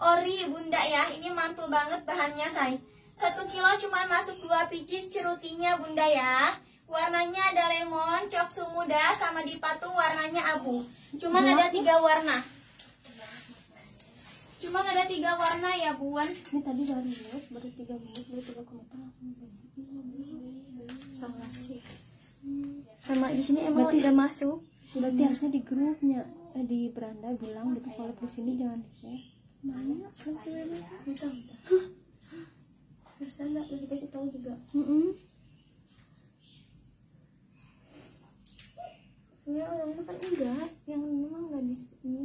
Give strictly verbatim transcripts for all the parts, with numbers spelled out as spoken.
ori bunda ya. Ini mantul banget bahannya say. Satu kilo cuma masuk dua pieces cerutinya bunda ya. Warnanya ada lemon, coksu muda, sama di patung warnanya abu. Cuman ada tiga warna. Cuman ada tiga warna ya buan. Ini tadi baru menit, baru tiga menit, baru tiga koma empat. Salah sih. Sama di sini emang berarti udah masuk. Berarti harusnya di grupnya, eh, di beranda bilang di collab di sini jangan di share. Mana? Udah, udah. Harusnya nggak udah dikasih tahu juga. Mm -mm. Sebenarnya orang itu kan enggak, yang memang nggak di sini.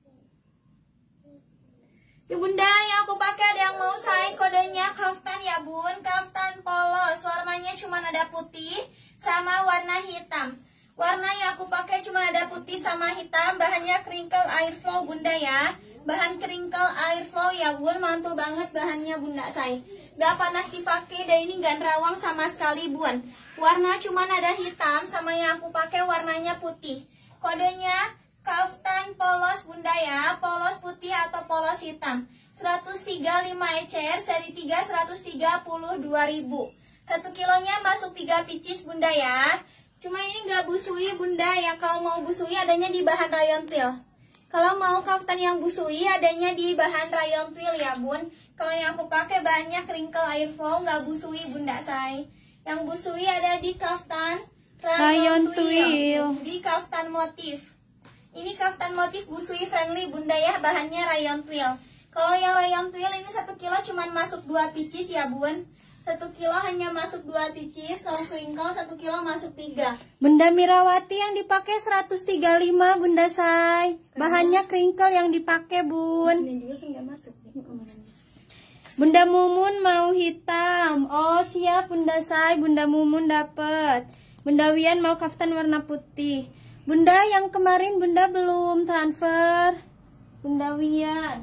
Ya bunda, yang aku pakai ada yang mau saya kodenya kaftan ya bun, kaftan polos. Warnanya cuma ada putih sama warna hitam. Warna yang aku pakai cuma ada putih sama hitam. Bahannya crinkle airflow bunda ya. Bahan crinkle airflow ya bun, mantul banget bahannya bunda saya. Gak panas dipakai dan ini gak nerawang sama sekali bun. Warna cuma ada hitam sama yang aku pakai warnanya putih. Kodenya kaftan polos bunda ya, polos putih atau polos hitam. Seratus tiga puluh lima ecer, seri tiga seratus tiga puluh dua ribu. Satu kilonya masuk tiga pieces bunda ya. Cuma ini nggak busui bunda ya. Kalau mau busui adanya di bahan rayon twill. Kalau mau kaftan yang busui adanya di bahan rayon twill ya bun. Kalau yang aku pakai banyak crinkle airflow, nggak busui bunda say. Yang busui ada di kaftan rayon twill, di kaftan motif. Ini kaftan motif busui friendly bunda ya, bahannya rayon twill. Kalau yang rayon twill ini satu kilo cuma masuk dua pieces ya bun. Satu kilo hanya masuk dua pieces. Kalau crinkle satu kilo masuk tiga. Bunda Mirawati yang dipakai seratus tiga puluh lima bunda say. Bahannya crinkle yang dipakai bun. Ini juga kan nggak masuk nih. Bunda Mumun mau hitam. Oh siap bunda say, bunda Mumun dapet. Bunda Wian mau kaftan warna putih. Bunda yang kemarin bunda belum transfer. Bunda Wian.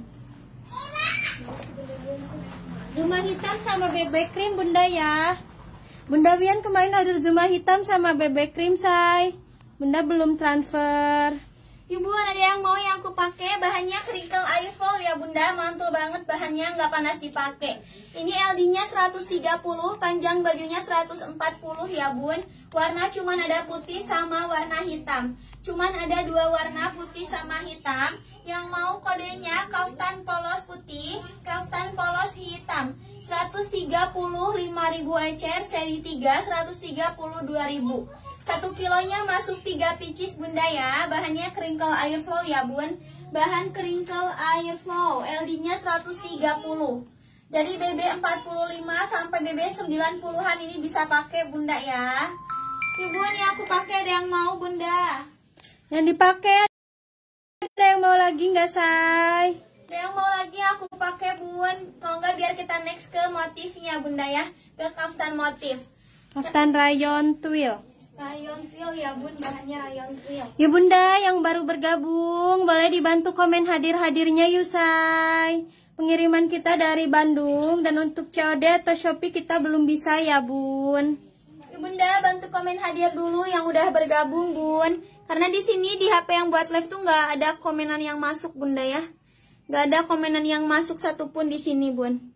Zuma hitam sama bebek krim bunda ya. Bunda Wian kemarin order zuma hitam sama bebek krim say. Bunda belum transfer. Ibu ada yang mau yang aku pakai bahannya crinkle airflow ya bunda, mantul banget bahannya, nggak panas dipakai. Ini L D-nya seratus tiga puluh, panjang bajunya seratus empat puluh ya bun. Warna cuman ada putih sama warna hitam. Cuman ada dua warna putih sama hitam. Yang mau kodenya kaftan polos putih, kaftan polos hitam. seratus tiga puluh lima ribu ecer, seri tiga seratus tiga puluh dua ribu. Satu kilonya masuk tiga pieces bunda ya. Bahannya crinkle airflow ya bun. Bahan crinkle airflow, L D-nya seratus tiga puluh. Dari B B empat puluh lima sampai B B sembilan puluhan ini bisa pakai bunda ya. Ibu ini aku pakai, ada yang mau bunda? Yang dipakai ada yang mau lagi nggak say? Ada yang mau lagi aku pakai bun. Kalau nggak biar kita next ke motifnya bunda ya. Ke kaftan motif. Kaftan rayon twill. Rayon twill ya bun, bahannya rayon twill. Ya bunda yang baru bergabung boleh dibantu komen hadir-hadirnya Yusai. Pengiriman kita dari Bandung dan untuk C O D atau Shopee kita belum bisa ya bun. Ya bunda bantu komen hadir dulu yang udah bergabung bun. Karena di sini di H P yang buat live tuh nggak ada komenan yang masuk bunda ya. Nggak ada komenan yang masuk satupun di sini bun.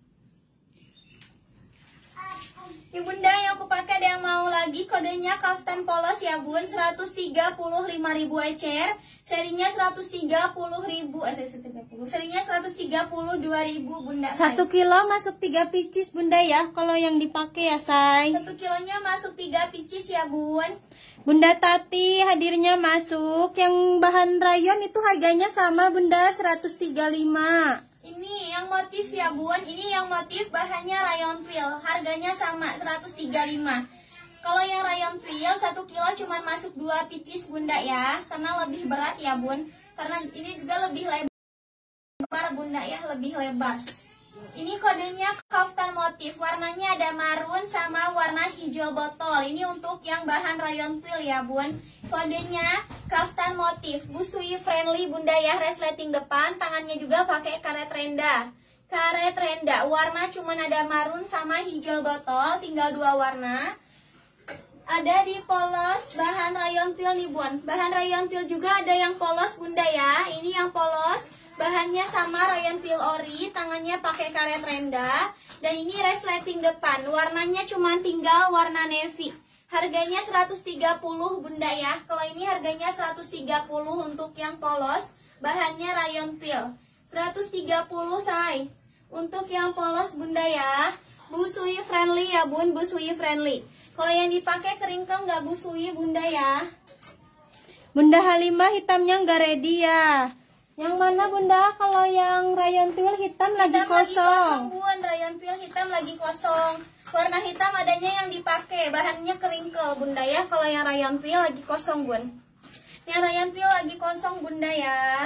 Ya bunda yang aku pakai ada yang mau lagi, kodenya kaftan polos ya bun, seratus tiga puluh lima ribu ecer, serinya seratus tiga puluh ribu, eh seratus tiga puluh, serinya seratus tiga puluh dua ribu bunda. Satu kilo masuk tiga pieces bunda ya, kalau yang dipakai ya say. Satu kilonya masuk tiga pieces ya bun. Bunda Tati hadirnya masuk, yang bahan rayon itu harganya sama bunda, seratus tiga puluh lima. Ini yang motif ya bun, ini yang motif bahannya rayon twill, harganya sama seratus tiga puluh lima. Kalau yang rayon twill satu kilo cuma masuk dua pieces bunda ya, karena lebih berat ya bun, karena ini juga lebih lebar bunda ya, lebih lebar. Ini kodenya kaftan motif, warnanya ada marun sama warna hijau botol. Ini untuk yang bahan rayon twill ya bun. Kodenya kaftan motif, busui friendly bunda ya, resleting depan, tangannya juga pakai karet renda. Karet renda, warna cuman ada marun sama hijau botol, tinggal dua warna. Ada di polos bahan rayon twill nih bun. Bahan rayon twill juga ada yang polos bunda ya. Ini yang polos, Bahannya sama rayon twill ori, tangannya pakai karet rendah. Dan ini resleting depan, warnanya cuma tinggal warna navy. Harganya seratus tiga puluh bunda ya. Kalau ini harganya seratus tiga puluh untuk yang polos. Bahannya rayon twill. seratus tiga puluh say. Untuk yang polos bunda ya. Busui friendly ya bun, busui friendly. Kalau yang dipakai keringkel nggak busui bunda ya. Bunda Halimah hitamnya nggak ready ya. Yang mana bunda? Kalau yang rayon twill hitam lagi hitam kosong. Lagi kosong bun, rayon twill hitam lagi kosong. Warna hitam adanya yang dipakai, bahannya keringkel bunda ya. Kalau yang rayon twill lagi kosong bun. Yang rayon twill lagi kosong bunda ya.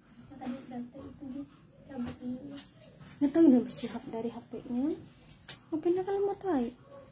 Nggak tahu udah bersihap dari H P-nya. H P-nya kalau mau tahu.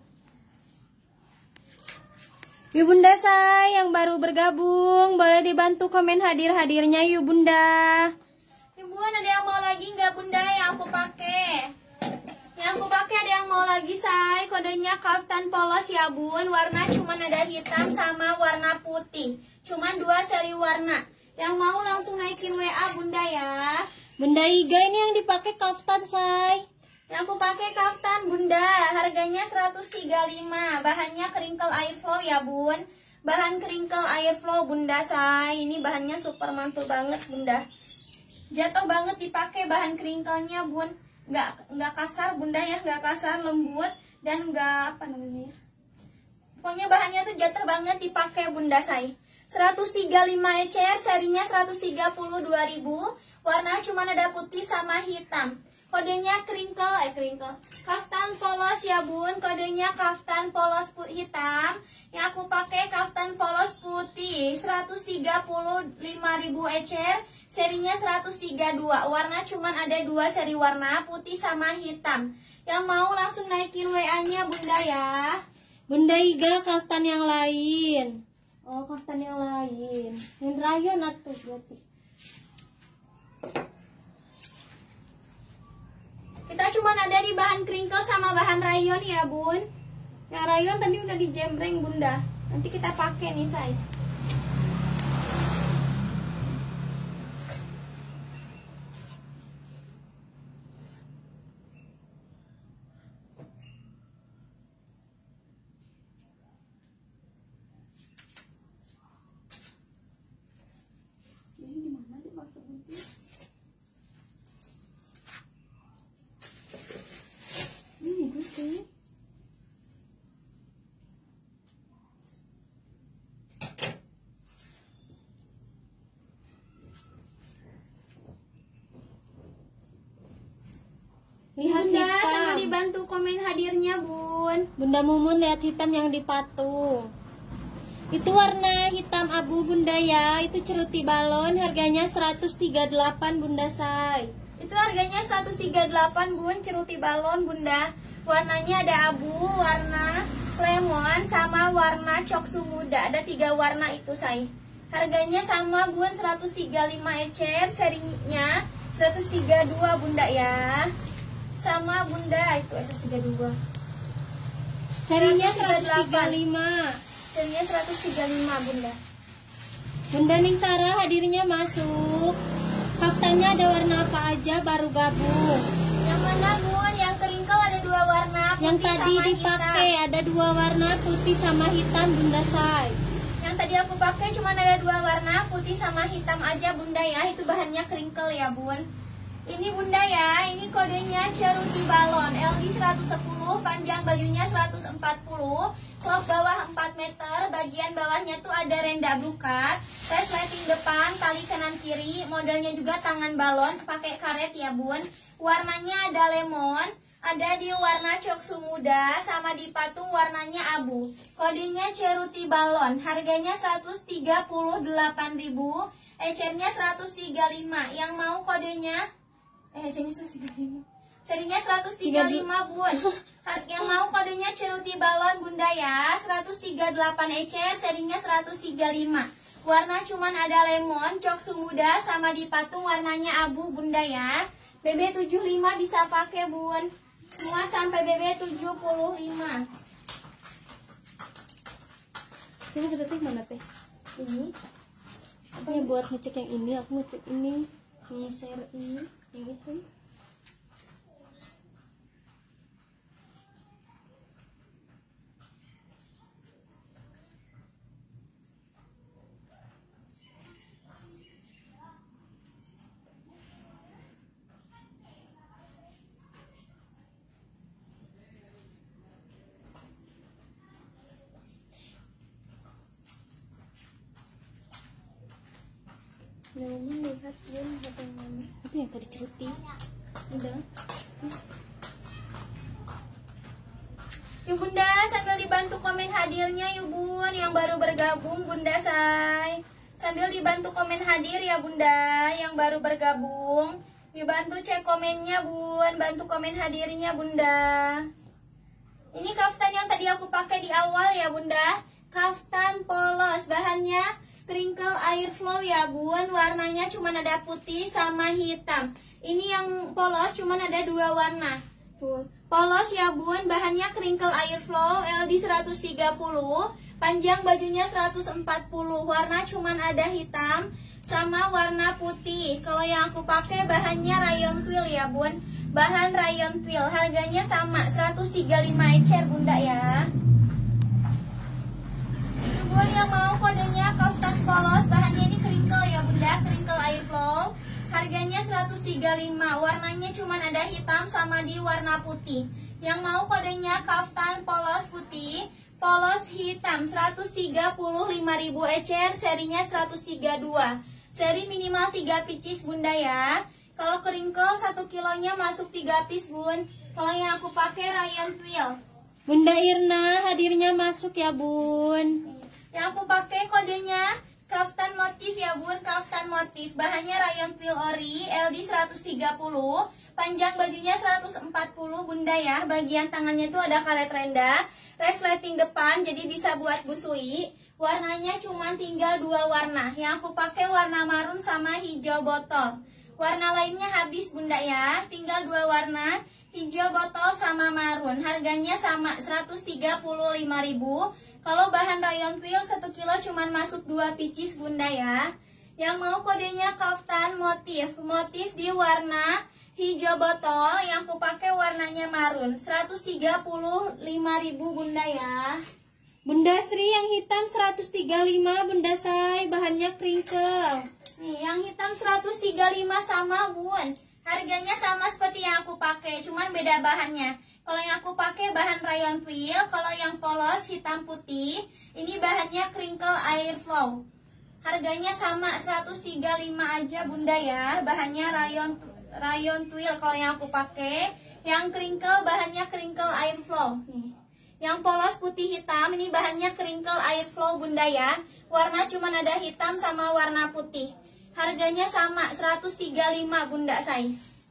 Yuk bunda say, yang baru bergabung boleh dibantu komen hadir-hadirnya yuk bunda. Yuk bun, ada yang mau lagi nggak bunda yang aku pakai? Yang aku pakai ada yang mau lagi say, kodenya kaftan polos ya bun. Warna cuman ada hitam sama warna putih. Cuman dua seri warna. Yang mau langsung naikin W A bunda ya. Bunda Iga ini yang dipakai kaftan say. Yang aku pakai kaftan bunda, harganya seratus tiga puluh lima. Bahannya keringkel airflow ya bun. Bahan keringkel airflow bunda say. Ini bahannya super mantul banget bunda. Jatuh banget dipakai bahan keringkelnya bun. Nggak nggak kasar bunda ya, nggak kasar, lembut dan nggak apa namanya. Pokoknya bahannya tuh jatuh banget dipakai bunda say. seratus tiga puluh lima ecer, serinya seratus tiga puluh dua ribu. Warna cuma ada putih sama hitam. Kodenya kringkel, eh kringkel. Kaftan polos ya bun, kodenya kaftan polos hitam. Yang aku pakai kaftan polos putih, seratus tiga puluh lima ribu ecer, serinya seratus tiga puluh dua. Warna cuman ada dua seri warna, putih sama hitam. Yang mau langsung naikin W A-nya bunda ya. Bunda Iga kaftan yang lain. Oh kaftan yang lain. Yang rayon atuh berarti. Kita cuma ada di bahan kringkel sama bahan rayon ya bun. Yang rayon tadi udah dijembreng bunda. Nanti kita pakai nih say. Ini gimana deh maksudnya? Ini gitu. Lihat ya, sama dibantu komen hadirnya bun. Bunda Mumun lihat hitam yang dipatung. Itu warna hitam abu bunda ya. Itu ceruti balon, harganya seratus tiga puluh delapan bunda say. Itu harganya seratus tiga puluh delapan bun, ceruti balon bunda. Warnanya ada abu, warna lemon, sama warna coksu muda. Ada tiga warna itu say. Harganya sama bun, seratus tiga puluh lima ecer, serinya seratus tiga puluh dua bunda ya. Sama bunda itu seratus tiga puluh dua. Serinya seratus tiga puluh lima. Serinya seratus tiga puluh lima bunda. Bunda Ningsara hadirnya masuk. Kaftannya ada warna apa aja baru gabung. Yang mana bun? Yang keringkel ada dua warna, putih Yang tadi sama dipakai hitam. ada dua warna putih sama hitam bunda say. Yang tadi aku pakai cuma ada dua warna, putih sama hitam aja bunda ya. Itu bahannya keringkel ya bun. Ini bunda ya, ini kodenya ceruti balon L D seratus sepuluh, panjang bajunya seratus empat puluh, cloth bawah empat meter, bagian bawahnya tuh ada renda bukat, resleting depan, tali kanan kiri, modelnya juga tangan balon, pakai karet ya bun. Warnanya ada lemon, ada di warna coksu muda, sama di patung warnanya abu. Kodenya ceruti balon, harganya seratus tiga puluh delapan ribu, ecernya seratus tiga puluh lima. Yang mau kodenya Eh, ecernya seratus tiga puluh lima. Serinya seratus tiga puluh lima bun. Yang mau kodenya ceruti balon bunda ya, seratus tiga puluh delapan ecer, serinya seratus tiga puluh lima. Warna cuman ada lemon, coksu muda, sama di patung warnanya abu bunda ya. B B tujuh puluh lima bisa pakai bun. Muat sampai B B tujuh puluh lima. Ini berarti mana teh? Ini Apa yang buat ngecek yang ini? Aku ngecek ini. Yang share ini, yang itu. Namun lihat Bun, lihat yang mana? Itu yang tadi ceruti. Udah. Yuk Bunda, sambil dibantu komen hadirnya yuk Bun, yang baru bergabung Bunda say. Sambil dibantu komen hadir ya Bunda, yang baru bergabung. Dibantu cek komennya Bun, bantu komen hadirnya Bunda. Ini kaftan yang tadi aku pakai di awal ya Bunda. Kaftan polos, bahannya crinkle airflow ya Bun, warnanya cuma ada putih sama hitam. Ini yang polos cuma ada dua warna. Tuh, polos ya Bun, bahannya crinkle airflow L D seratus tiga puluh, panjang bajunya seratus empat puluh, warna cuma ada hitam sama warna putih. Kalau yang aku pakai bahannya rayon twill ya Bun, bahan rayon twill, harganya sama seratus tiga puluh lima ecer Bunda ya. Bun yang mau kodenya kaftan polos, bahannya ini crinkle ya Bunda, crinkle airflow, harganya seratus tiga puluh lima, warnanya cuma ada hitam sama di warna putih. Yang mau kodenya kaftan polos putih, polos hitam, seratus tiga puluh lima ribu ecer, serinya seratus tiga puluh dua, seri minimal tiga pieces Bunda ya. Kalau crinkle satu kilonya masuk tiga piece Bun. Kalau yang aku pakai rayon twill. Bunda Irna hadirnya masuk ya Bun. Yang aku pakai kodenya kaftan motif ya Bun, kaftan motif, bahannya rayon twill ori L D seratus tiga puluh, panjang bajunya seratus empat puluh Bunda ya. Bagian tangannya itu ada karet rendah, resleting depan, jadi bisa buat busui. Warnanya cuma tinggal dua warna. Yang aku pakai warna marun sama hijau botol. Warna lainnya habis Bunda ya, tinggal dua warna, hijau botol sama marun. Harganya sama seratus tiga puluh lima ribu. Kalau bahan rayon twill satu kilo cuman masuk dua pieces Bunda ya. Yang mau kodenya kaftan motif, motif di warna hijau botol, yang aku pakai warnanya marun, seratus tiga puluh lima ribu Bunda ya. Bunda Sri yang hitam seratus tiga puluh lima Bunda Say, bahannya crinkle. Nih, yang hitam seratus tiga puluh lima sama Bun. Harganya sama seperti yang aku pakai, cuman beda bahannya. Kalau yang aku pakai bahan rayon twill, kalau yang polos hitam putih, ini bahannya crinkle airflow. Harganya sama seratus tiga puluh lima aja Bunda ya. Bahannya rayon rayon twill kalau yang aku pakai. Yang crinkle bahannya crinkle airflow. Nih. Yang polos putih hitam, ini bahannya crinkle airflow Bunda ya. Warna cuma ada hitam sama warna putih. Harganya sama seratus tiga puluh lima Bunda say.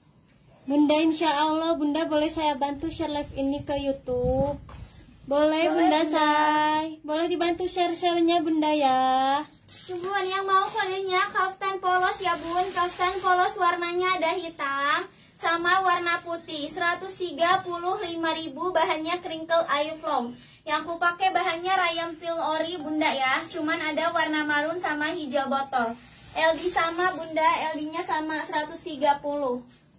Bunda insya Allah Bunda boleh saya bantu share live ini ke YouTube. Boleh, boleh Bunda, Bunda Say. Boleh dibantu share-share-nya Bunda ya. Bun yang mau kodenya kaftan polos ya Bun. Kaftan polos warnanya ada hitam sama warna putih, seratus tiga puluh lima ribu, bahannya crinkle airflow. Yang aku pakai bahannya rayon twill ori Bunda ya. Cuman ada warna marun sama hijau botol. L D sama Bunda, L D-nya sama seratus tiga puluh.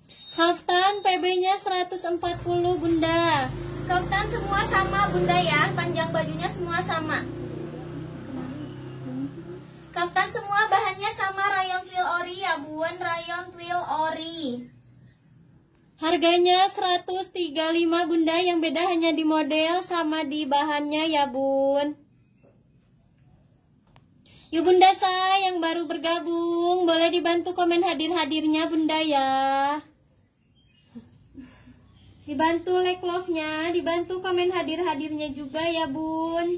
Kaftan P B-nya seratus empat puluh Bunda. Kaftan semua sama Bunda ya, panjang bajunya semua sama. Kaftan semua bahannya sama rayon twill ori ya Bun, rayon twill ori. Harganya seratus tiga puluh lima Bunda, yang beda hanya di model sama di bahannya ya Bun. Yuk Bunda Say yang baru bergabung, boleh dibantu komen hadir-hadirnya Bunda ya. Dibantu like love-nya, dibantu komen hadir-hadirnya juga ya Bun.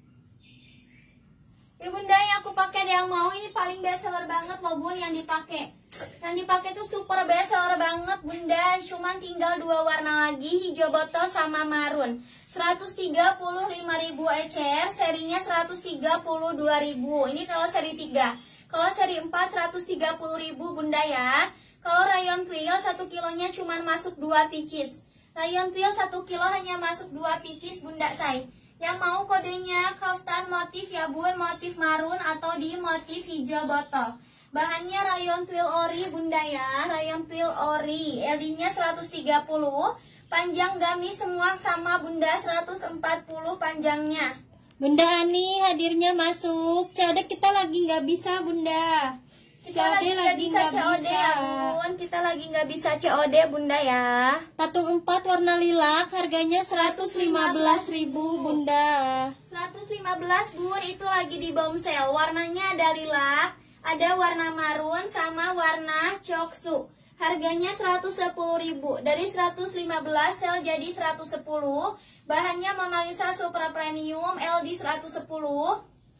Ya Bunda, yang aku pakai yang mau ini paling best seller banget loh Bun yang dipakai. Yang dipakai tuh super best seller banget Bunda, cuman tinggal dua warna lagi, hijau botol sama marun. seratus tiga puluh lima ribu ecer, serinya seratus tiga puluh dua ribu. Ini kalau seri tiga. Kalau seri empat seratus tiga puluh ribu Bunda ya. Kalau rayon twill satu kilonya cuman masuk dua pieces. Rayon twill satu kilo hanya masuk dua pieces Bunda Say. Yang mau kodenya kaftan motif ya Bun, motif marun atau di motif hijau botol. Bahannya rayon twill ori bunda ya, rayon twill ori. L D-nya seratus tiga puluh. Panjang gamis semua sama bunda, seratus empat puluh panjangnya. Bunda Ani hadirnya masuk. C O D kita lagi nggak bisa bunda. Kita lagi nggak bisa C O D ya bun. Kita lagi nggak bisa C O D bunda ya. Patung empat warna lilac harganya seratus lima belas ribu bunda. seratus lima belas bun, itu lagi di bombshell. Warnanya ada lilac, ada warna marun sama warna coksu. Harganya seratus sepuluh ribu. Dari seratus lima belas sel jadi seratus sepuluh. Bahannya Mona Lisa Super Premium L D seratus sepuluh.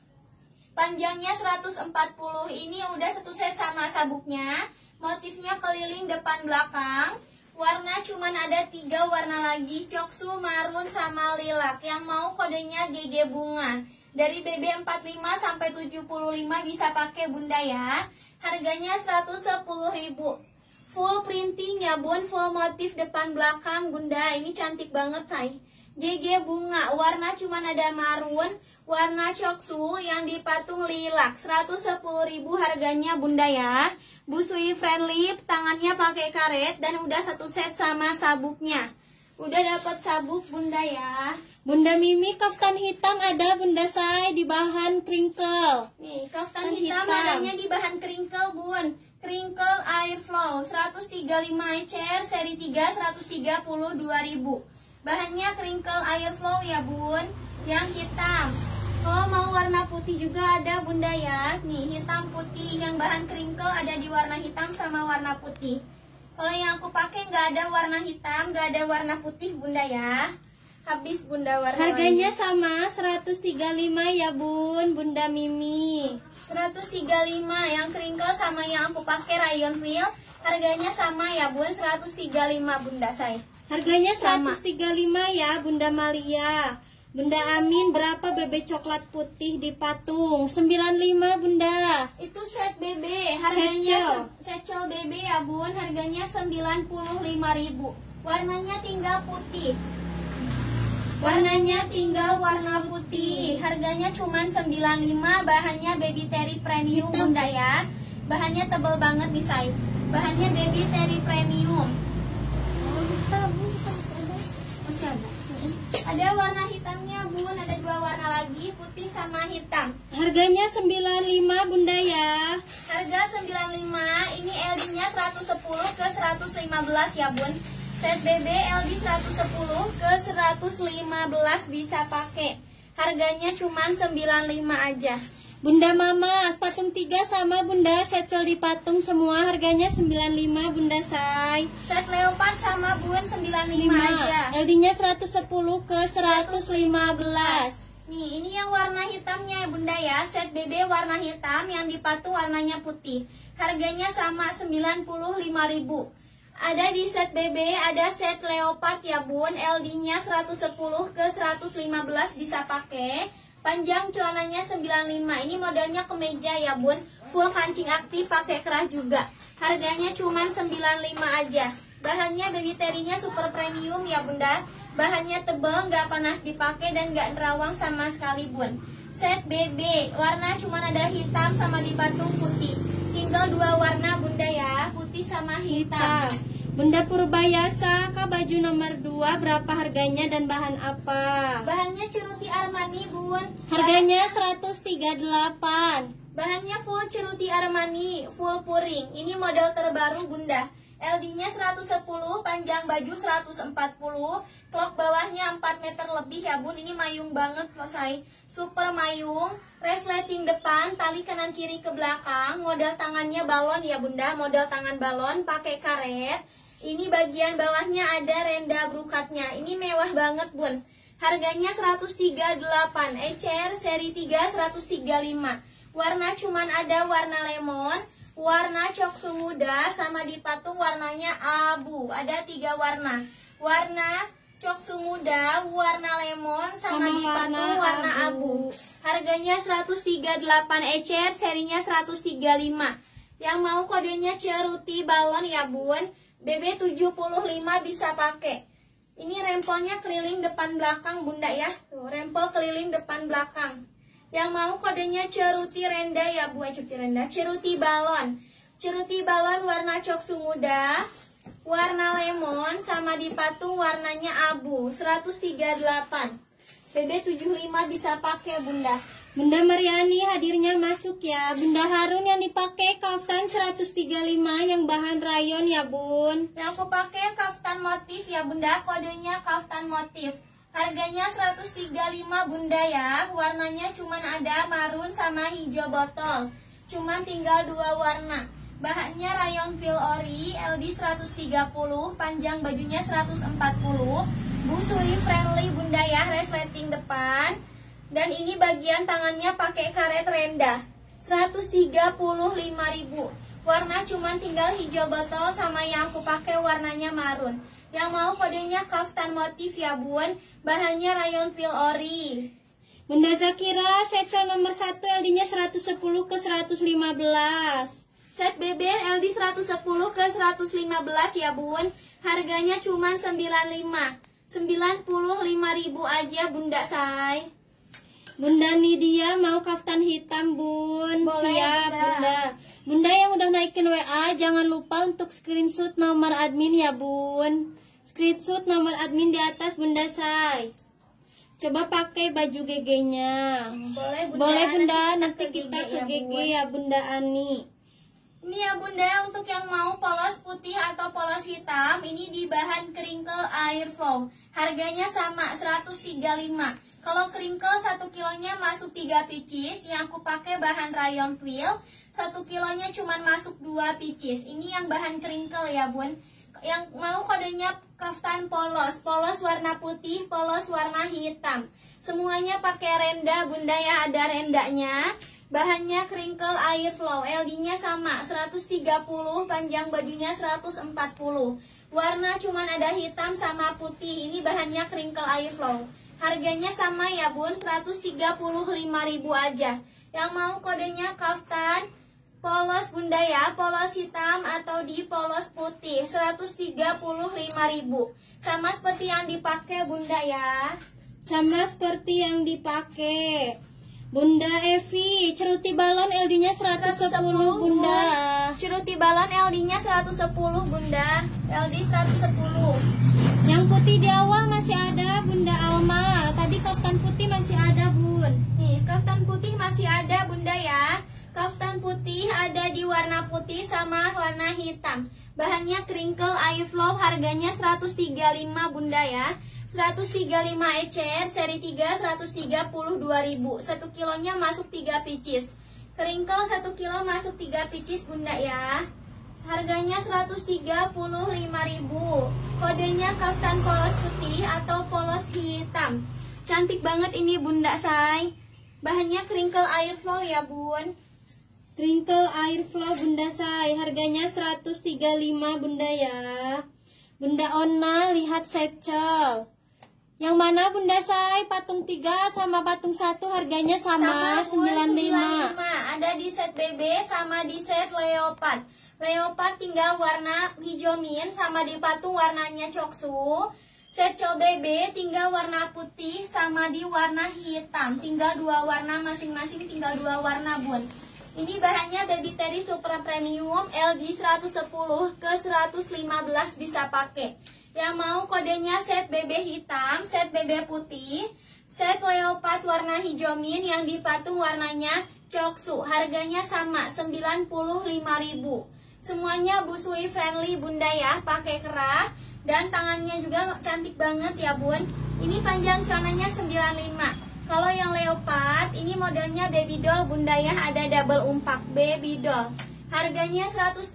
Panjangnya seratus empat puluh. Ini udah satu set sama sabuknya. Motifnya keliling depan belakang. Warna cuman ada tiga warna lagi, coksu, marun, sama lilac. Yang mau kodenya G G bunga. Dari B B empat puluh lima sampai tujuh puluh lima bisa pakai bunda ya. Harganya seratus sepuluh ribu. Full printing ya bun, full motif depan belakang bunda. Ini cantik banget say. G G bunga, warna cuman ada marun, warna coksu yang dipatung lilac. Seratus sepuluh ribu harganya bunda ya. Busui friendly, tangannya pakai karet dan udah satu set sama sabuknya. Udah dapat sabuk bunda ya. Bunda Mimi kaftan hitam ada bunda say di bahan crinkle. Nih kaftan hitam, hitam adanya di bahan crinkle bun. Crinkle air flow seratus tiga puluh lima E C R seri tiga seratus tiga puluh dua ribu. Bahannya crinkle air flow ya bun, yang hitam. Kalau mau warna putih juga ada bunda ya. Nih hitam putih, yang bahan crinkle ada di warna hitam sama warna putih. Kalau yang aku pakai nggak ada warna hitam, nggak ada warna putih bunda ya. Habis bunda warna. Harganya lainnya. sama seratus tiga puluh lima ya bun, bunda Mimi. seratus tiga puluh lima yang crinkle sama yang aku pakai rayon twill. Harganya sama ya bun, seratus tiga puluh lima bunda saya. Harganya seratus tiga puluh lima ya bunda Malia. Bunda Amin berapa bebek coklat putih di patung? sembilan puluh lima bunda. Itu set B B, harganya secel B B ya bun, harganya sembilan puluh lima ribu. Warnanya tinggal putih. Warnanya tinggal warna putih. Harganya cuma sembilan puluh lima, bahannya Baby Terry Premium bunda ya. Bahannya tebal banget nih say. Bahannya Baby Terry Premium. Masih ada. Ada warna hitamnya bun, ada dua warna lagi, putih sama hitam. Harganya sembilan puluh lima bunda ya. Harga sembilan puluh lima, ini L D-nya seratus sepuluh ke seratus lima belas ya bun. Set B B L D seratus sepuluh ke seratus lima belas bisa pakai. Harganya cuma sembilan puluh lima aja. Bunda Mama, patung tiga sama bunda setcel di patung semua harganya sembilan puluh lima bunda say. Set leopard sama bun sembilan puluh lima aja. L D-nya seratus sepuluh ke seratus lima belas. Nih, ini yang warna hitamnya ya bunda ya. Set B B warna hitam, yang di patung warnanya putih. Harganya sama sembilan puluh lima ribu. Ada di set B B, ada set leopard ya bun. L D-nya seratus sepuluh ke seratus lima belas bisa pakai. Panjang celananya sembilan puluh lima. Ini modelnya kemeja ya bun. Full kancing aktif pakai kerah juga. Harganya cuma sembilan puluh lima aja. Bahannya Baby Terry-nya super premium ya bunda. Bahannya tebal, nggak panas dipakai dan nggak nerawang sama sekali bun. Set B B, warna cuma ada hitam sama di patung putih. Tinggal dua warna bunda ya, putih sama hitam. Bunda Purbayasa, kak baju nomor dua berapa harganya dan bahan apa? Bahannya ceruti Armani bun. Harganya seratus tiga puluh delapan. Bahannya full ceruti Armani, full puring. Ini model terbaru bunda. L D-nya seratus sepuluh, panjang baju seratus empat puluh, clock bawahnya empat meter lebih ya bun. Ini mayung banget loh say. Super mayung, resleting depan, tali kanan kiri ke belakang. Model tangannya balon ya bunda, model tangan balon pakai karet. Ini bagian bawahnya ada renda brukatnya. Ini mewah banget bun. Harganya seratus tiga puluh delapan, E C R seri tiga seratus tiga puluh lima. Warna cuman ada warna lemon, warna coksu muda, sama di patung warnanya abu. Ada tiga warna. Warna coksu muda, warna lemon, sama, sama di patung warna abu. abu. Harganya seratus tiga puluh delapan, E C R serinya seratus tiga puluh lima. Yang mau kodenya ceruti balon ya bun. B B tujuh puluh lima bisa pakai. Ini rempelnya keliling depan belakang bunda ya. Tuh, rempel keliling depan belakang. Yang mau kodenya ceruti renda ya Bu, ceruti renda, ceruti balon. Ceruti balon warna coksu muda, warna lemon, sama di patung warnanya abu, seratus tiga puluh delapan. B B tujuh puluh lima bisa pakai Bunda. Bunda Mariani hadirnya masuk ya. Bunda Harun yang dipakai kaftan seratus tiga puluh lima yang bahan rayon ya Bun. Yang aku pakai kaftan motif ya Bunda, kodenya kaftan motif. Harganya seratus tiga puluh lima Bunda ya. Warnanya cuman ada marun sama hijau botol. Cuman tinggal dua warna. Bahannya rayon fil ori, L D seratus tiga puluh, panjang bajunya seratus empat puluh. Busui friendly Bunda ya, resleting depan. Dan ini bagian tangannya pakai karet renda. seratus tiga puluh lima ribu. Warna cuman tinggal hijau botol sama yang aku pakai warnanya marun. Yang mau kodenya kaftan motif ya Bun. Bahannya rayon fil ori. Bunda Zakira secel nomor satu L D-nya seratus sepuluh ke seratus lima belas. Set B B L D seratus sepuluh ke seratus lima belas ya Bun. Harganya cuma sembilan puluh lima. sembilan puluh lima ribu aja Bunda Say. Bunda Nidia mau kaftan hitam Bun. Boleh, siap Bunda. Bunda. Bunda yang udah naikin W A jangan lupa untuk screenshot nomor admin ya Bun. Screenshot nomor admin di atas Bunda Say. Coba pakai baju G G-nya. Boleh Bunda. Boleh Bunda, nanti nanti kita kita ke ke G G G G ya Bunda Ani. Ini ya Bunda, untuk yang mau polos putih atau polos hitam, ini di bahan crinkle air flow. Harganya sama, seratus tiga puluh lima. Kalau crinkle satu kilonya masuk tiga pieces, yang aku pakai bahan rayon twill, satu kilonya cuman masuk dua pieces. Ini yang bahan crinkle ya Bun. Yang mau kodenya kaftan polos, polos warna putih, polos warna hitam. Semuanya pakai renda Bunda ya, ada rendanya. Bahannya crinkle air flow, L D-nya sama, seratus tiga puluh, panjang bajunya seratus empat puluh. Warna cuman ada hitam sama putih, ini bahannya crinkle air flow. Harganya sama ya Bun, seratus tiga puluh lima ribu aja. Yang mau kodenya kaftan polos Bunda ya, polos hitam atau di polos putih, seratus tiga puluh lima ribu. Sama seperti yang dipakai Bunda ya. Sama seperti yang dipakai. Bunda Evi, ceruti balon L D-nya seratus sepuluh Bunda. Ceruti balon L D-nya seratus sepuluh Bunda. L D seratus sepuluh. Yang putih di awal masih ada Bunda Alma. Tadi kaftan putih masih ada Bun. Nih, kaftan putih masih ada Bunda ya. Kaftan putih ada di warna putih sama warna hitam. Bahannya crinkle air flow, harganya seratus tiga puluh lima Bunda ya. seratus tiga puluh lima ecer, seri tiga, seratus tiga puluh dua ribu. satu kilonya masuk tiga pieces. Crinkle satu kilo masuk tiga pieces Bunda ya. Harganya seratus tiga puluh lima ribu. Kodenya kaftan polos putih atau polos hitam. Cantik banget ini Bunda Say. Bahannya crinkle air flow ya Bun. Crinkle air flow Bunda Say. Harganya seratus tiga puluh lima Bunda ya. Bunda Ona lihat secel. Yang mana Bunda Say? Patung tiga sama patung satu harganya sama, sembilan puluh lima. Ada di set B B sama di set leopard. Leopard tinggal warna hijau mint sama di patung warnanya coksu. Secel B B tinggal warna putih sama di warna hitam. Tinggal dua warna masing-masing, tinggal dua warna Bun. Ini bahannya Baby Terry Super Premium L D seratus sepuluh ke seratus lima belas bisa pakai. Yang mau kodenya set B B hitam, set B B putih, set leopard warna hijau mint yang di patung warnanya coksu. Harganya sama, sembilan puluh lima ribu. Semuanya busui friendly Bunda ya, pakai kerah. Dan tangannya juga cantik banget ya Bun. Ini panjang celananya sembilan puluh lima. Kalau yang leopard, ini modelnya baby doll Bunda ya, ada double umpak, baby doll. Harganya seratus,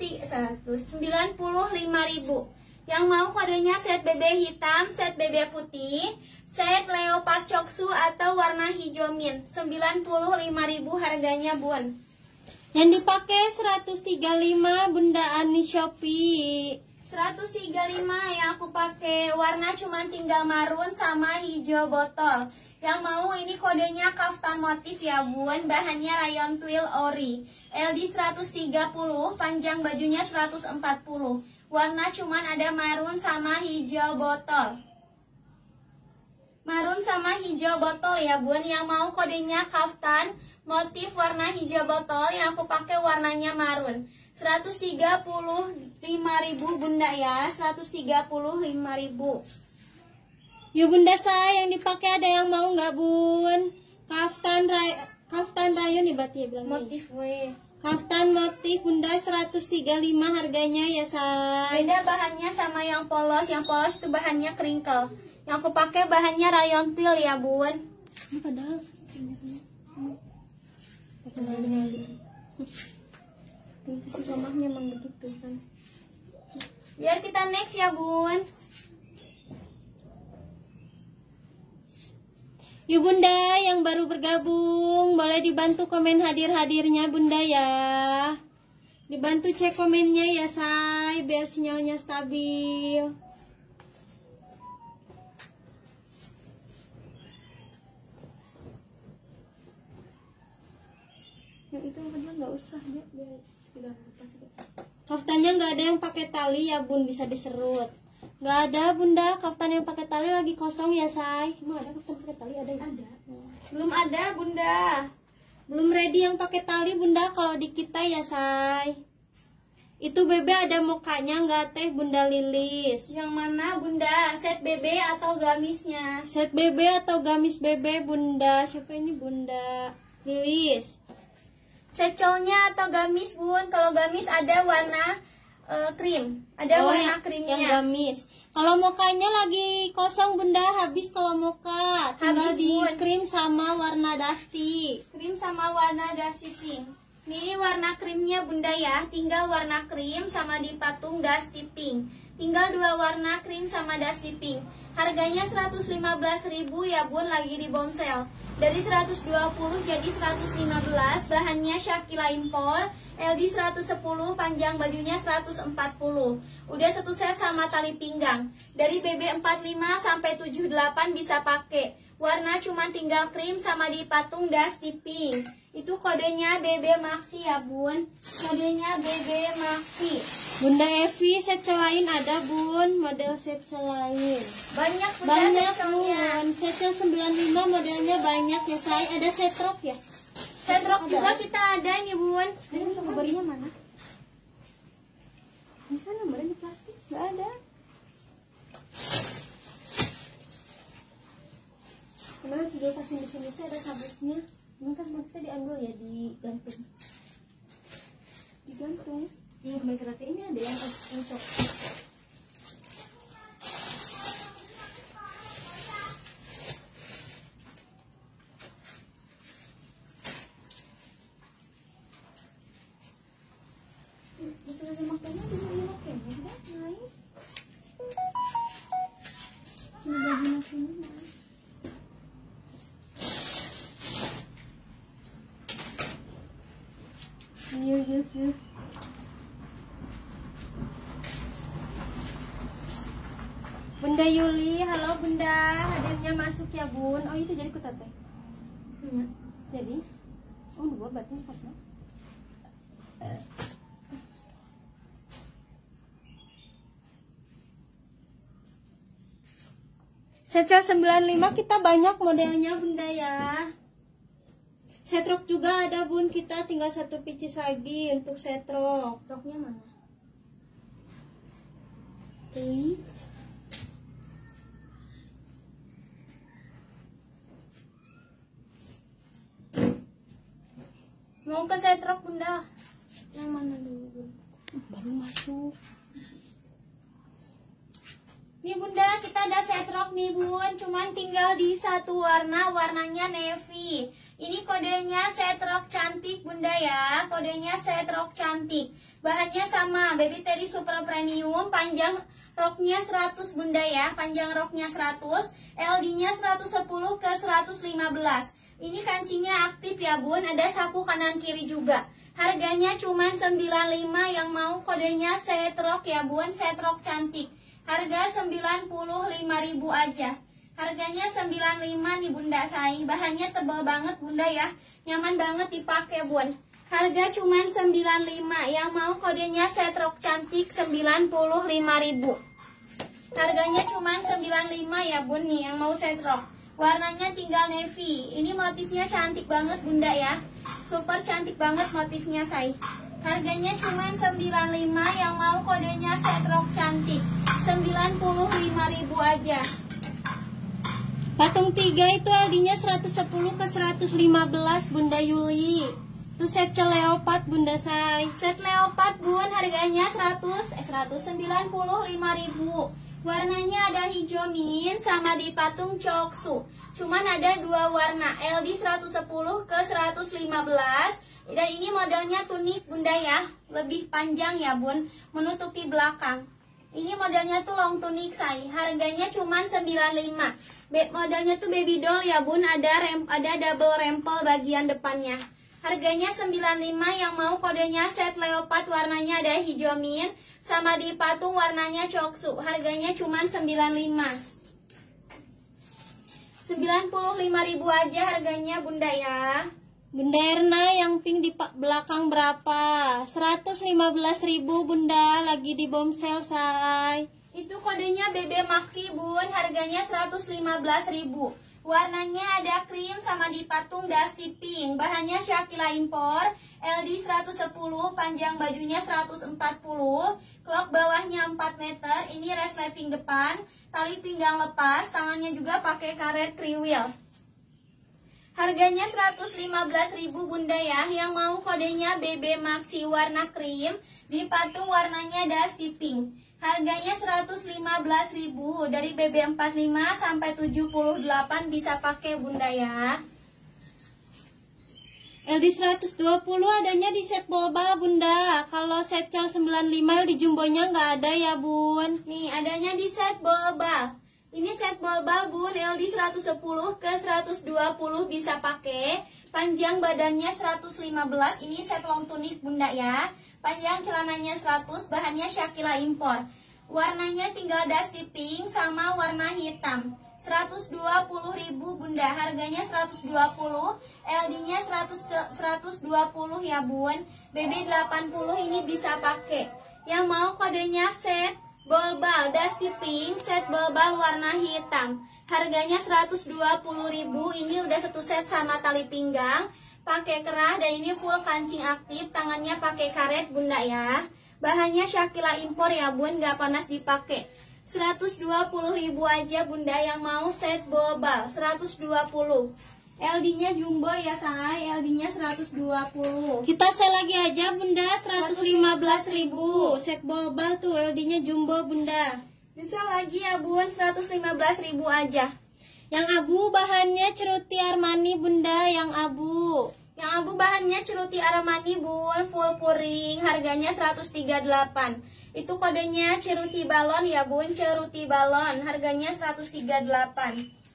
sembilan puluh lima ribu. Yang mau kodenya set B B hitam, set B B putih, set leopard coksu atau warna hijau mint, sembilan puluh lima ribu harganya Bun. Yang dipakai seratus tiga puluh lima Bunda Ani Shopee. seratus tiga puluh lima yang aku pakai, warna cuman tinggal marun sama hijau botol. Yang mau ini kodenya kaftan motif ya Bun, bahannya rayon twill ori. L D seratus tiga puluh, panjang bajunya seratus empat puluh. Warna cuman ada marun sama hijau botol. marun sama hijau botol ya bun. Yang mau kodenya kaftan motif warna hijau botol, yang aku pakai warnanya marun. seratus tiga puluh lima ribu bunda ya, seratus tiga puluh lima ribu. Yuk bunda saya, yang dipakai ada yang mau nggak bun? Kaftan ray, kaftan rayon nih berarti ya bilangnya. Motif W. Kaftan motif bunda seratus tiga puluh lima harganya ya say. Beda bahannya sama yang polos. Yang polos itu bahannya crinkle. Yang aku pakai bahannya rayon pil ya bun. Ini padahal si mamahnya emang begitu kan. Biar kita next ya bun. Yuk bunda yang baru bergabung boleh dibantu komen hadir-hadirnya bunda ya. Dibantu cek komennya ya say, biar sinyalnya stabil. Yang itu yang kedua nggak usah ya, biar tidak lepas. Kaftannya nggak ada yang pakai tali ya bun, bisa diserut. Nggak ada bunda, kaftan yang pakai tali lagi kosong ya say. Emang ada kaftan pakai tali? Ada ya? Ada. Belum ada bunda. Belum ready yang pakai tali bunda kalau di kita ya say. Itu bebe ada mukanya nggak teh bunda Lilis? Yang mana bunda? Set bebe atau gamisnya? Set bebe atau gamis bebe bunda? Siapa ini bunda Lilis? Secolnya atau gamis bun? Kalau gamis ada warna uh, krim, ada oh, warna yang, krimnya. Yang gamis. Kalau mukanya lagi kosong bunda, habis kalau muka tinggal Habis, di Bun. krim sama warna dusty. Krim sama warna dusty pink. Ini warna krimnya bunda ya, tinggal warna krim sama di patung dusty pink. Tinggal dua warna krim sama dusty pink. Harganya seratus lima belas ribu ya bun, lagi di bonsel. Dari seratus dua puluh jadi seratus lima belas. Bahannya Shakila impor, L D seratus sepuluh, panjang bajunya seratus empat puluh. Udah satu set sama tali pinggang. Dari B B empat puluh lima sampai tujuh puluh delapan bisa pakai. Warna cuma tinggal krim sama di patung dusty pink. Itu kodenya B B Maxi ya bun. Kodenya B B Maxi. Bunda Evi, set lain ada bun, model set lain. Banyak bunda Banyak setnya. bun, set sembilan puluh lima modelnya banyak ya say. Ada set rok ya? Set rok juga kita ada nih bun. Ini nomornya mana? Bisa nomornya di plastik? Nggak ada. Kemarin video kasih di sini tuh ada sabuknya. Ini kan maksudnya diambil ya, digantung. Digantung. Hmm, kemarin kata ini ada yang cocok. Bisa kasih makannya di mana makannya? Tidak naik. Ini baju makannya. Yuk, yuk, yuk. Bunda Yuli, halo bunda, hadirnya masuk ya bun. Oh itu jadi kutat teh. Iya. Jadi, oh dua berarti empat no? Setel sembilan puluh lima kita banyak modelnya bunda ya. Setrok juga ada bun, kita tinggal satu pieces lagi untuk setrok. Roknya mana? Oke. Mau ke setrok bunda? Yang mana dulu bun? Baru masuk. Nih bunda, kita ada setrok nih bun, cuman tinggal di satu warna, warnanya navy. Ini kodenya setrok cantik bunda ya, kodenya setrok cantik. Bahannya sama, Baby Teddy Super Premium, panjang roknya seratus bunda ya, panjang roknya seratus, L D-nya seratus sepuluh ke seratus lima belas. Ini kancingnya aktif ya bun, ada saku kanan kiri juga. Harganya cuma sembilan puluh lima, yang mau kodenya setrok ya bun, setrok cantik. Harga sembilan puluh lima ribu aja. Harganya sembilan puluh lima nih bunda say. Bahannya tebal banget bunda ya, nyaman banget dipakai bun. Harga cuma sembilan puluh lima, yang mau kodenya setrok cantik sembilan puluh lima ribu. Harganya cuma sembilan puluh lima ya bun nih, yang mau setrok. Warnanya tinggal navy. Ini motifnya cantik banget bunda ya. Super cantik banget motifnya say. Harganya cuma sembilan puluh lima, yang mau kodenya set rok cantik. sembilan puluh lima ribu aja. Patung tiga itu L D-nya seratus sepuluh ke seratus lima belas Bunda Yuli. Itu set leopard Bunda say. Set leopard bun, harganya seratus eh seratus sembilan puluh lima ribu. Warnanya ada hijau min sama di patung coksu. Cuman ada dua warna, L D seratus sepuluh ke seratus lima belas. Dan ini modelnya tunik bunda ya, lebih panjang ya bun, menutupi belakang. Ini modelnya tuh long tunik say, harganya cuma sembilan puluh lima. Be modelnya tuh baby doll ya bun, ada rem ada double rempel bagian depannya. Harganya sembilan puluh lima, yang mau kodenya set leopard, warnanya ada hijau min sama di patung warnanya coksu. Harganya cuma sembilan puluh lima. sembilan puluh lima ribu aja harganya bunda ya. Bunda Erna yang pink di belakang berapa? seratus lima belas ribu bunda, lagi di bomsel say. Itu kodenya B B Maxi bun, harganya seratus lima belas ribu. Warnanya ada krim sama di patung dusty pink. Bahannya Shakila impor, L D seratus sepuluh, panjang bajunya seratus empat puluh, clock bawahnya empat meter. Ini resleting depan, tali pinggang lepas, tangannya juga pakai karet kriwil. Harganya seratus lima belas ribu bunda ya, yang mau kodenya B B Maxi warna krim, di patung warnanya dusty pink. Harganya seratus lima belas ribu, dari B B empat puluh lima sampai tujuh puluh delapan bisa pakai bunda ya. L D seratus dua puluh adanya di set boba bunda, kalau set cal sembilan puluh lima di jumbonya nggak ada ya bun. Nih adanya di set boba. Ini set ball-ball bun, L D seratus sepuluh ke seratus dua puluh bisa pakai. Panjang badannya seratus lima belas, ini set long tunik bunda ya. Panjang celananya seratus, bahannya Shakila impor. Warnanya tinggal dusty pink sama warna hitam. seratus dua puluh ribu bunda, harganya seratus dua puluh, L D-nya seratus dua puluh ya bun. B B delapan puluh ini bisa pakai. Yang mau kodenya set ball-ball dusty pink, set ball-ball warna hitam. Harganya seratus dua puluh ribu. Ini udah satu set sama tali pinggang, pakai kerah, dan ini full kancing aktif. Tangannya pakai karet bunda ya. Bahannya Shakila impor ya bun, gak panas dipakai. seratus dua puluh ribu aja bunda, yang mau set ball-ball seratus dua puluh. L D-nya jumbo ya say, L D-nya seratus dua puluh. Kita sel lagi aja bunda, seratus lima belas ribu. Set bobal tuh, L D-nya jumbo bunda. Bisa lagi ya bun, seratus lima belas ribu aja. Yang abu bahannya ceruti Armani bunda, yang abu. Yang abu bahannya ceruti Armani bun, full puring, harganya seratus tiga puluh delapan. Itu kodenya ceruti balon ya bun, ceruti balon, harganya seratus tiga puluh delapan.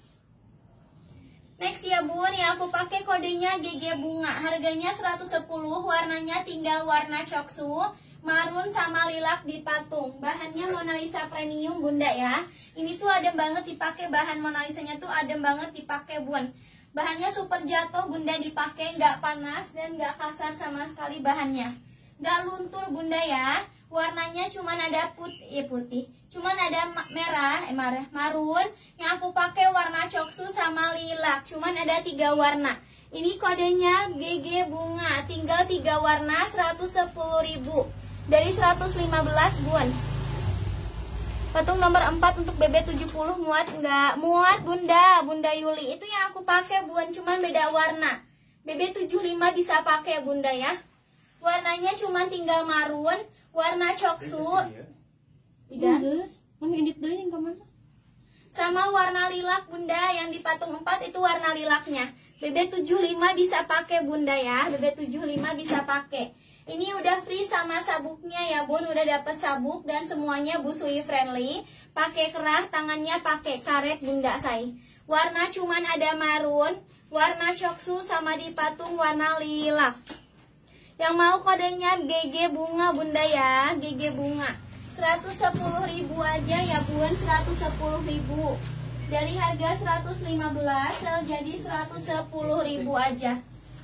Next ya bun, yang aku pakai kodenya G G bunga, harganya seratus sepuluh, warnanya tinggal warna coksu, marun sama lilac di patung. Bahannya Mona Lisa premium bunda ya. Ini tuh adem banget dipakai, bahan Mona Lisa-nya tuh adem banget dipakai bun. Bahannya super jatuh bunda, dipakai nggak panas dan nggak kasar sama sekali bahannya. Nggak luntur bunda ya. Warnanya cuman ada putih, eh putih. Cuman ada merah, eh marah, marun. Yang aku pakai warna coksu sama lilac. Cuman ada tiga warna. Ini kodenya G G bunga, tinggal tiga warna, seratus sepuluh ribu. Dari seratus lima belas bun. Patung nomor empat untuk B B tujuh puluh muat enggak? Muat bunda, bunda Yuli. Itu yang aku pakai bun, cuman beda warna. B B tujuh puluh lima bisa pakai bunda ya. Warnanya cuman tinggal marun, warna coksu. Tidak. Mengedit dulu yang kemana? Sama warna lilac bunda, yang di patung empat itu warna lilacnya. B B tujuh puluh lima bisa pakai bunda ya. B B tujuh puluh lima bisa pakai. Ini udah free sama sabuknya ya bun, udah dapet sabuk dan semuanya busui friendly. Pakai kerah, tangannya pakai karet bunda say. Warna cuman ada marun, warna coksu sama di patung warna lilac. Yang mau kodenya G G bunga bunda ya, G G bunga. seratus sepuluh ribu aja ya bun, seratus sepuluh ribu. Dari harga seratus lima belas jadi seratus sepuluh ribu aja.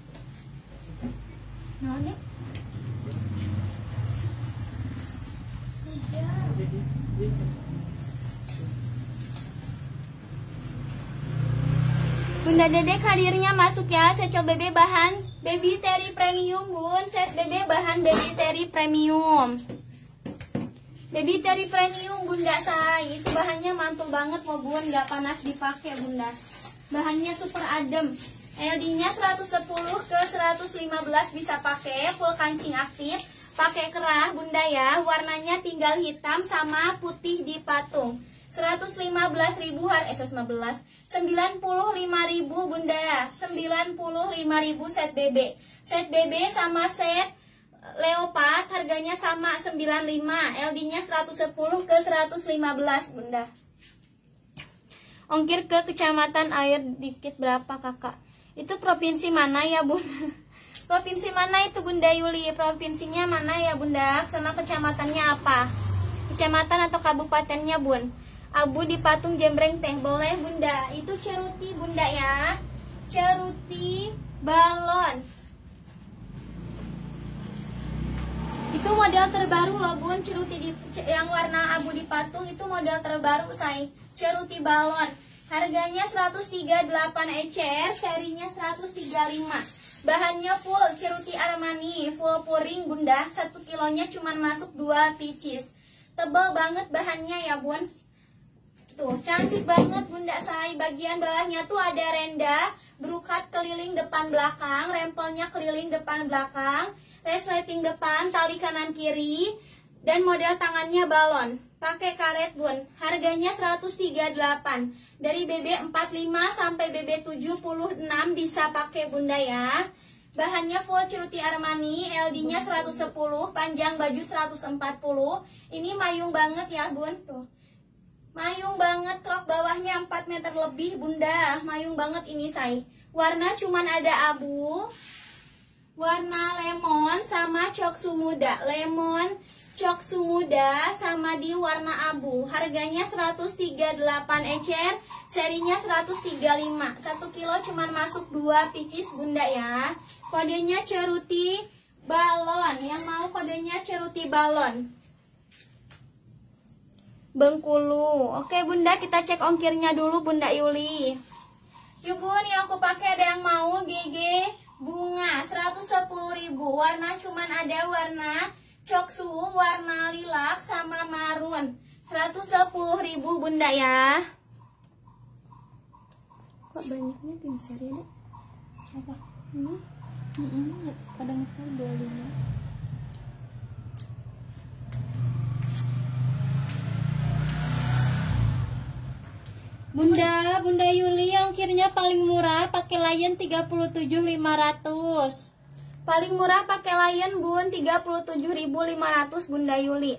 Nah, nih. Bunda Dedek hadirnya masuk ya. Set cok bebe bahan baby terry premium bun. Set bebe bahan baby terry premium. Baby terry premium bunda say. Itu bahannya mantul banget mau bun, gak panas dipakai bunda. Bahannya super adem. L D-nya seratus sepuluh ke seratus lima belas bisa pakai, full kancing aktif. Pakai kerah bunda ya. Warnanya tinggal hitam sama putih di patung. seratus lima belas ribu har eh seratus lima belas sembilan puluh lima ribu bunda, sembilan puluh lima ribu set B B. Set B B sama set leopard harganya sama sembilan puluh lima, L D-nya seratus sepuluh ke seratus lima belas bunda. Ongkir ke kecamatan air dikit berapa kakak? Itu provinsi mana ya bun? Provinsi mana itu bunda Yuli? Provinsinya mana ya bunda? Sama kecamatannya apa? Kecamatan atau kabupatennya bun? Abu di patung jembreng teh boleh bunda. Itu ceruti bunda ya. Ceruti balon. Itu model terbaru loh bun. Ceruti di, yang warna abu di patung itu model terbaru say. Ceruti balon. Harganya seratus tiga puluh delapan ecer. Serinya seratus tiga puluh lima. Bahannya full ceruti Armani. Full puring bunda. Satu kilonya cuman masuk dua pieces. Tebal banget bahannya ya bun. Tuh, cantik banget bunda say. Bagian bawahnya tuh ada renda, berukat keliling depan belakang, rempelnya keliling depan belakang, resleting depan, tali kanan kiri, dan model tangannya balon. Pakai karet bun. Harganya seratus tiga puluh delapan. Dari B B empat puluh lima sampai B B tujuh puluh enam bisa pakai bunda ya. Bahannya full ceruti Armani, L D-nya seratus sepuluh, panjang baju seratus empat puluh. Ini mayung banget ya bun. Tuh. Mayung banget, rok bawahnya empat meter lebih bunda. Mayung banget ini say. Warna cuman ada abu, warna lemon sama coksu muda. Lemon, coksu muda sama di warna abu. Harganya seratus tiga puluh delapan ecer. Serinya seratus tiga puluh lima. satu kilo cuman masuk dua pieces bunda ya. Kodenya ceruti balon. Yang mau kodenya ceruti balon. Bengkulu. Oke bunda, kita cek ongkirnya dulu bunda Yuli. Yuk bun, yang aku pakai ada yang mau G G bunga seratus sepuluh ribu. Warna cuman ada warna coksu, warna lilac sama marun. seratus sepuluh ribu bunda ya. Kok banyaknya tim seri deh? Apa? Ini? Mm-mm, pada ngesel dua puluh lima. Bunda, Bunda Yuli ongkirnya paling murah pakai Lion tiga puluh tujuh ribu lima ratus. Paling murah pakai Lion bun tiga puluh tujuh ribu lima ratus Bunda Yuli.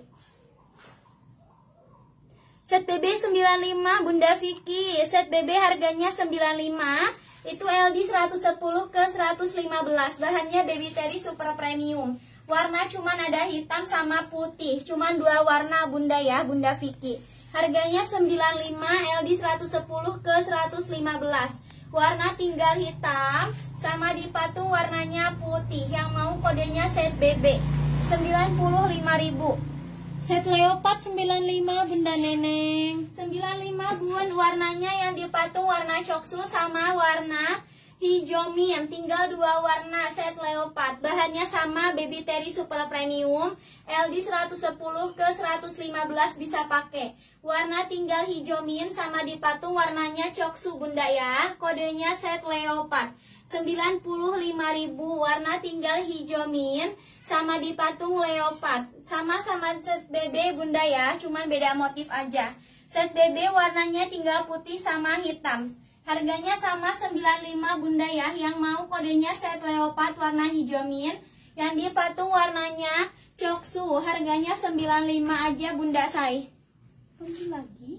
Set B B sembilan puluh lima Bunda Vicky. Set B B harganya sembilan puluh lima. Itu L D seratus sepuluh ke seratus lima belas. Bahannya baby terry super premium. Warna cuman ada hitam sama putih. Cuman dua warna bunda ya Bunda Vicky. Harganya sembilan puluh lima, L D seratus sepuluh ke seratus lima belas. Warna tinggal hitam, sama di patung warnanya putih. Yang mau kodenya set B B, sembilan puluh lima ribu. Set leopard sembilan puluh lima Bunda Neneng. sembilan puluh lima bun, warnanya yang di patung warna coksu sama warna hijau mint. Tinggal dua warna set leopard. Bahannya sama baby terry super premium. L D seratus sepuluh ke seratus lima belas bisa pakai. Warna tinggal hijau mint sama di patung warnanya coksu bunda ya. Kodenya set leopard. sembilan puluh lima ribu. Warna tinggal hijau mint sama di patung leopard. Sama-sama set B B bunda ya. Cuman beda motif aja. Set B B warnanya tinggal putih sama hitam. Harganya sama sembilan puluh lima bunda ya. Yang mau kodenya set leopard warna hijau mint. Yang di patung warnanya coksu. Harganya sembilan puluh lima aja bunda say. Pergi lagi.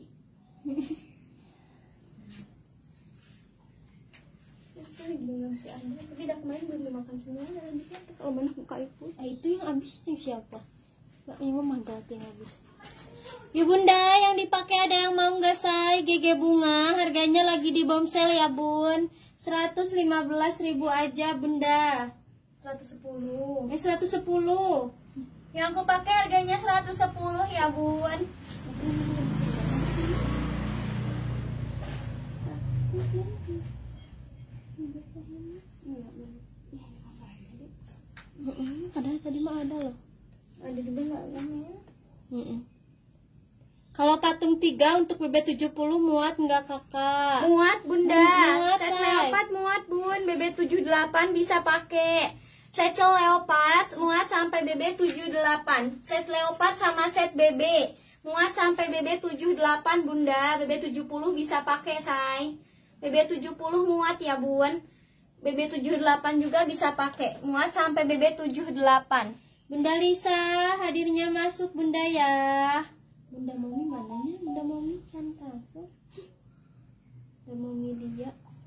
Itu belum si Anda. Tapi dah kemarin belum dimakan semuanya. Nanti kan kalau banyak buka itu. Eh itu yang habis yang siapa? Mbak Mima manggat yang habis. Yuk bunda, yang dipakai ada yang mau nggak say? G G bunga, harganya lagi di bomsel ya bun. seratus lima belas ribu aja bunda. seratus sepuluh. Eh seratus sepuluh. Yang aku pakai harganya seratus sepuluh ya bun. ada loh. Ada juga nggak namanya? Mm -mm. Kalau patung tiga untuk B B tujuh puluh muat nggak kakak? Muat bunda. Muat, Set say. leopard muat bun. B B tujuh puluh delapan bisa pakai. Satchel leopard muat sampai B B tujuh puluh delapan. Set leopard sama set B B muat sampai B B tujuh puluh delapan bunda. B B tujuh puluh bisa pakai say. B B tujuh puluh muat ya bun. B B tujuh puluh delapan juga bisa pakai. Muat sampai B B tujuh puluh delapan. Bunda Lisa hadirnya masuk bunda ya. Bunda Momi mananya? Bunda Momi cantik. Bunda Momi dia.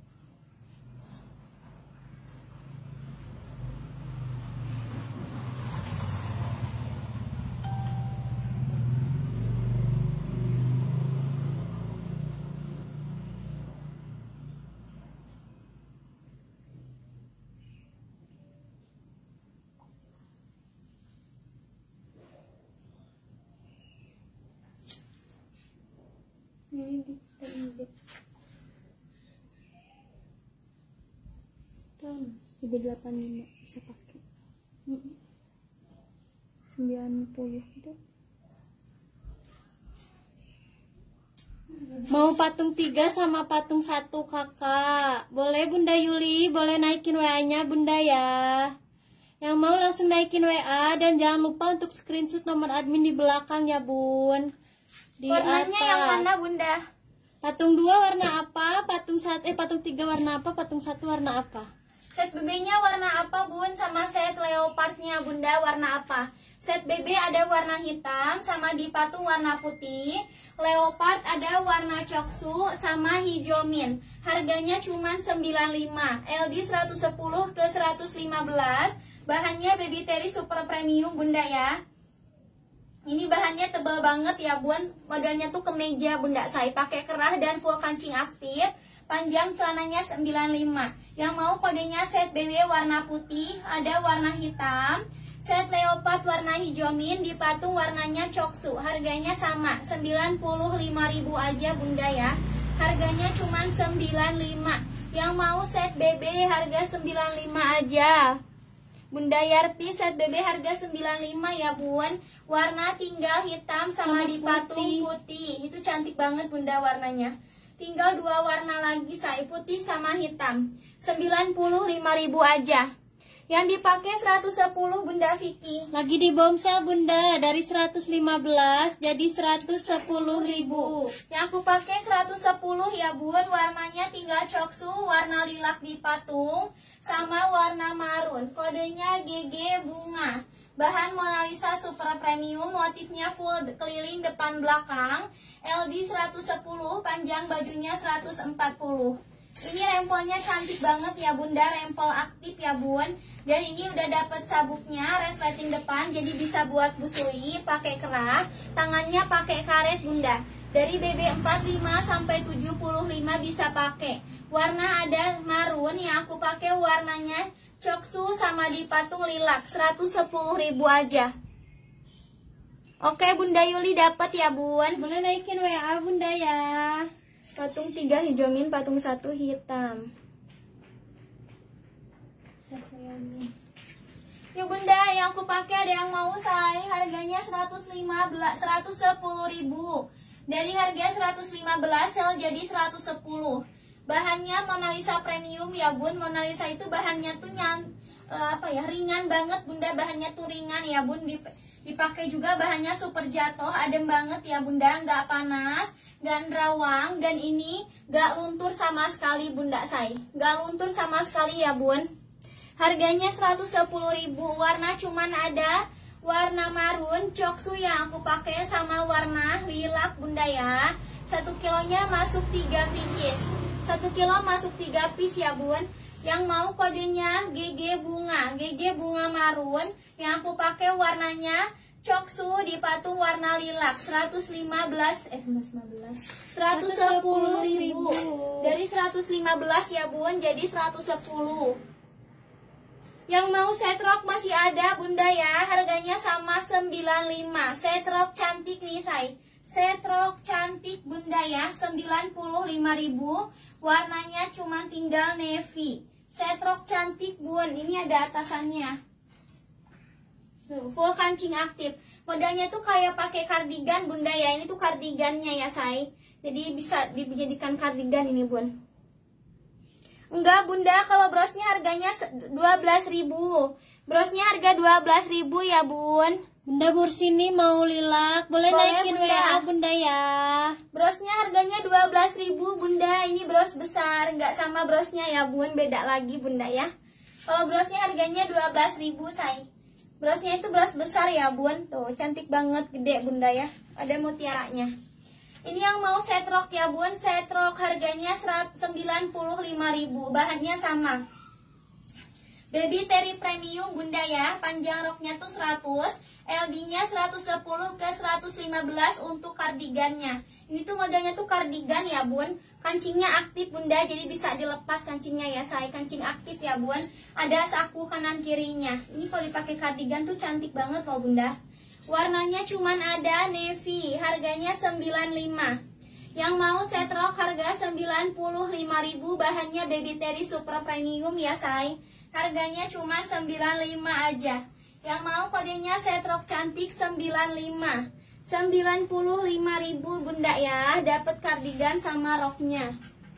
Ini kita injek tahun B delapan puluh lima bisa pakai. Sembilan puluh itu. Mau patung tiga sama patung satu kakak. Boleh Bunda Yuli, boleh naikin W A-nya Bunda ya. Yang mau langsung naikin W A dan jangan lupa untuk screenshot nomor admin di belakang ya bun. Di warnanya atas. yang mana bunda? Patung dua warna apa? Patung satu eh patung tiga warna apa? Patung satu warna apa? Set B B-nya warna apa bun? Sama set leopardnya bunda warna apa? Set B B ada warna hitam sama di patung warna putih. Leopard ada warna coksu sama hijau mint. Harganya cuma sembilan puluh lima. L D seratus sepuluh ke seratus lima belas. Bahannya Baby Terry Super Premium bunda ya. Ini bahannya tebal banget ya bun. Modelnya tuh kemeja bunda saya. Pakai kerah dan full kancing aktif. Panjang celananya sembilan puluh lima. Yang mau kodenya set B B warna putih. Ada warna hitam. Set leopard warna hijau mint. Di patung warnanya coksu. Harganya sama sembilan puluh lima ribu aja bunda ya. Harganya cuma sembilan puluh lima. Yang mau set B B harga sembilan puluh lima aja. Bunda Yarti set B B harga sembilan puluh lima ya bun. Warna tinggal hitam sama, sama di patung putih. putih. Itu cantik banget bunda warnanya. Tinggal dua warna lagi say, putih sama hitam. sembilan puluh lima ribu aja. Yang dipakai seratus sepuluh bunda Vicky. Lagi di bomsel bunda, dari seratus lima belas jadi seratus sepuluh ribu. Yang aku pakai seratus sepuluh ya bun. Warnanya tinggal coksu, warna lilac di patung sama warna marun. Kodenya G G bunga. Bahan Mona Lisa Super Premium. Motifnya full keliling depan belakang. L D seratus sepuluh, panjang bajunya seratus empat puluh. Ini rempelnya cantik banget ya bunda, rempel aktif ya bun. Dan ini udah dapet sabuknya, resleting depan, jadi bisa buat busui, pakai kerah. Tangannya pakai karet bunda. Dari B B empat puluh lima sampai tujuh puluh lima bisa pakai. Warna ada marun, yang aku pakai warnanya coksu sama di patung lilac. Seratus sepuluh ribu aja. Oke bunda Yuli dapat ya bun. Boleh naikin W A bunda ya. Patung tiga hijau mint, patung satu hitam. Yuk bunda, yang aku pakai ada yang mau say. Harganya seratus lima belas, seratus sepuluh ribu. Dari harga seratus lima belas sel jadi seratus sepuluh. Bahannya Mona Lisa Premium ya bun. Mona Lisa itu bahannya tuh nyan, uh, apa ya, ringan banget bunda. Bahannya tuh ringan ya bun. Dip Dipakai juga bahannya super jatuh, adem banget ya bunda, nggak panas, nggak nerawang, dan ini nggak luntur sama sekali bunda say. Nggak luntur sama sekali ya bun. Harganya seratus sepuluh ribu, warna cuman ada warna marun, coksu yang aku pakai sama warna lilac bunda ya. Satu kilonya masuk tiga pieces. Satu kilo masuk tiga piece ya bun. Yang mau kodenya G G bunga, G G bunga marun. Yang aku pakai warnanya coksu di patung warna lilac. Seratus lima belas eh lima belas seratus sepuluh ribu. Dari seratus lima belas ya bun, jadi seratus sepuluh. Yang mau set rok masih ada bunda ya. Harganya sama sembilan puluh lima. Set rok cantik nih say. Set rok cantik bunda ya, sembilan puluh lima ribu. Warnanya cuma tinggal navy. Set rok cantik bun, ini ada atasannya. Full kancing aktif. Modelnya tuh kayak pakai kardigan bunda ya. Ini tuh kardigannya ya say. Jadi bisa dijadikan kardigan ini bun. Enggak bunda, kalau brosnya harganya dua belas ribu. Brosnya harga dua belas ribu ya bun. Bunda Mursini mau lilak, boleh, boleh naikin bunda. W A bunda ya. Brosnya harganya dua belas ribu bunda. Ini bros besar, nggak sama brosnya ya bun, beda lagi bunda ya. Kalau brosnya harganya dua belas ribu say. Brosnya itu bros besar ya bun. Tuh cantik banget, gede bunda ya. Ada mutiaranya. Ini yang mau set rok ya bun. Set rok harganya sembilan puluh lima ribu. Bahannya sama. Baby Terry Premium bunda ya. Panjang roknya tuh seratus, L D-nya seratus sepuluh ke seratus lima belas untuk kardigannya. Ini tuh modelnya tuh kardigan ya bun. Kancingnya aktif bunda, jadi bisa dilepas kancingnya ya say. Kancing aktif ya bun. Ada saku kanan kirinya. Ini kalau dipakai kardigan tuh cantik banget loh bunda. Warnanya cuman ada navy, harganya sembilan puluh lima. Yang mau set rok harga sembilan puluh lima ribu. Bahannya Baby Terry Super Premium ya say. Harganya cuma sembilan puluh lima aja. Yang mau kodenya set rok cantik sembilan puluh lima. sembilan puluh lima ribu bunda ya. Dapat kardigan sama roknya.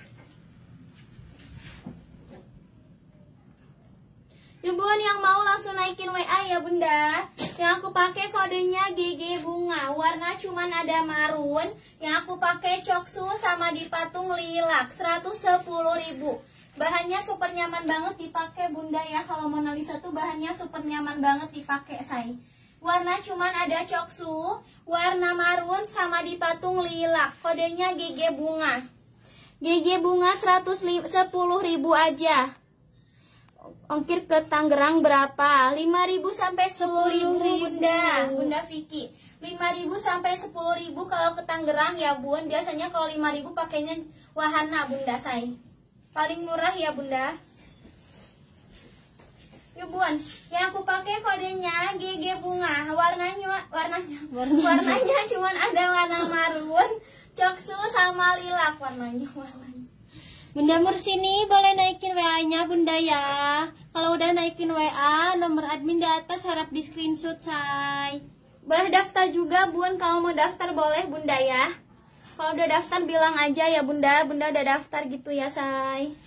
Yuk bun, yang mau langsung naikin W A ya bunda. Yang aku pakai kodenya G G Bunga. Warna cuman ada marun. Yang aku pakai coksu sama dipatung lilac. seratus sepuluh ribu. Bahannya super nyaman banget dipakai bunda ya. Kalau Mona Lisa tuh bahannya super nyaman banget dipakai say. Warna cuman ada coksu, warna marun sama dipatung lilac. Kodenya G G Bunga. G G Bunga seratus sepuluh ribu aja. Ongkir ke Tangerang berapa? lima ribu sampai sepuluh ribu bunda. Bunda Vicky. lima ribu sampai sepuluh ribu kalau ke Tangerang ya bun. Biasanya kalau lima ribu pakainya wahana bunda say. Paling murah ya bunda. Yuk bun, yang aku pakai kodenya G G Bunga. Warnanya warnanya warnanya, warnanya cuman ada warna marun, coksu sama lilac warnanya warnanya. Bunda Mursini boleh naikin W A-nya bunda ya. Kalau udah naikin W A, nomor admin di atas harap di screenshot say. Boleh daftar juga bun, kalau mau daftar boleh bunda ya. Kalau udah daftar bilang aja ya bunda, bunda udah daftar gitu ya say.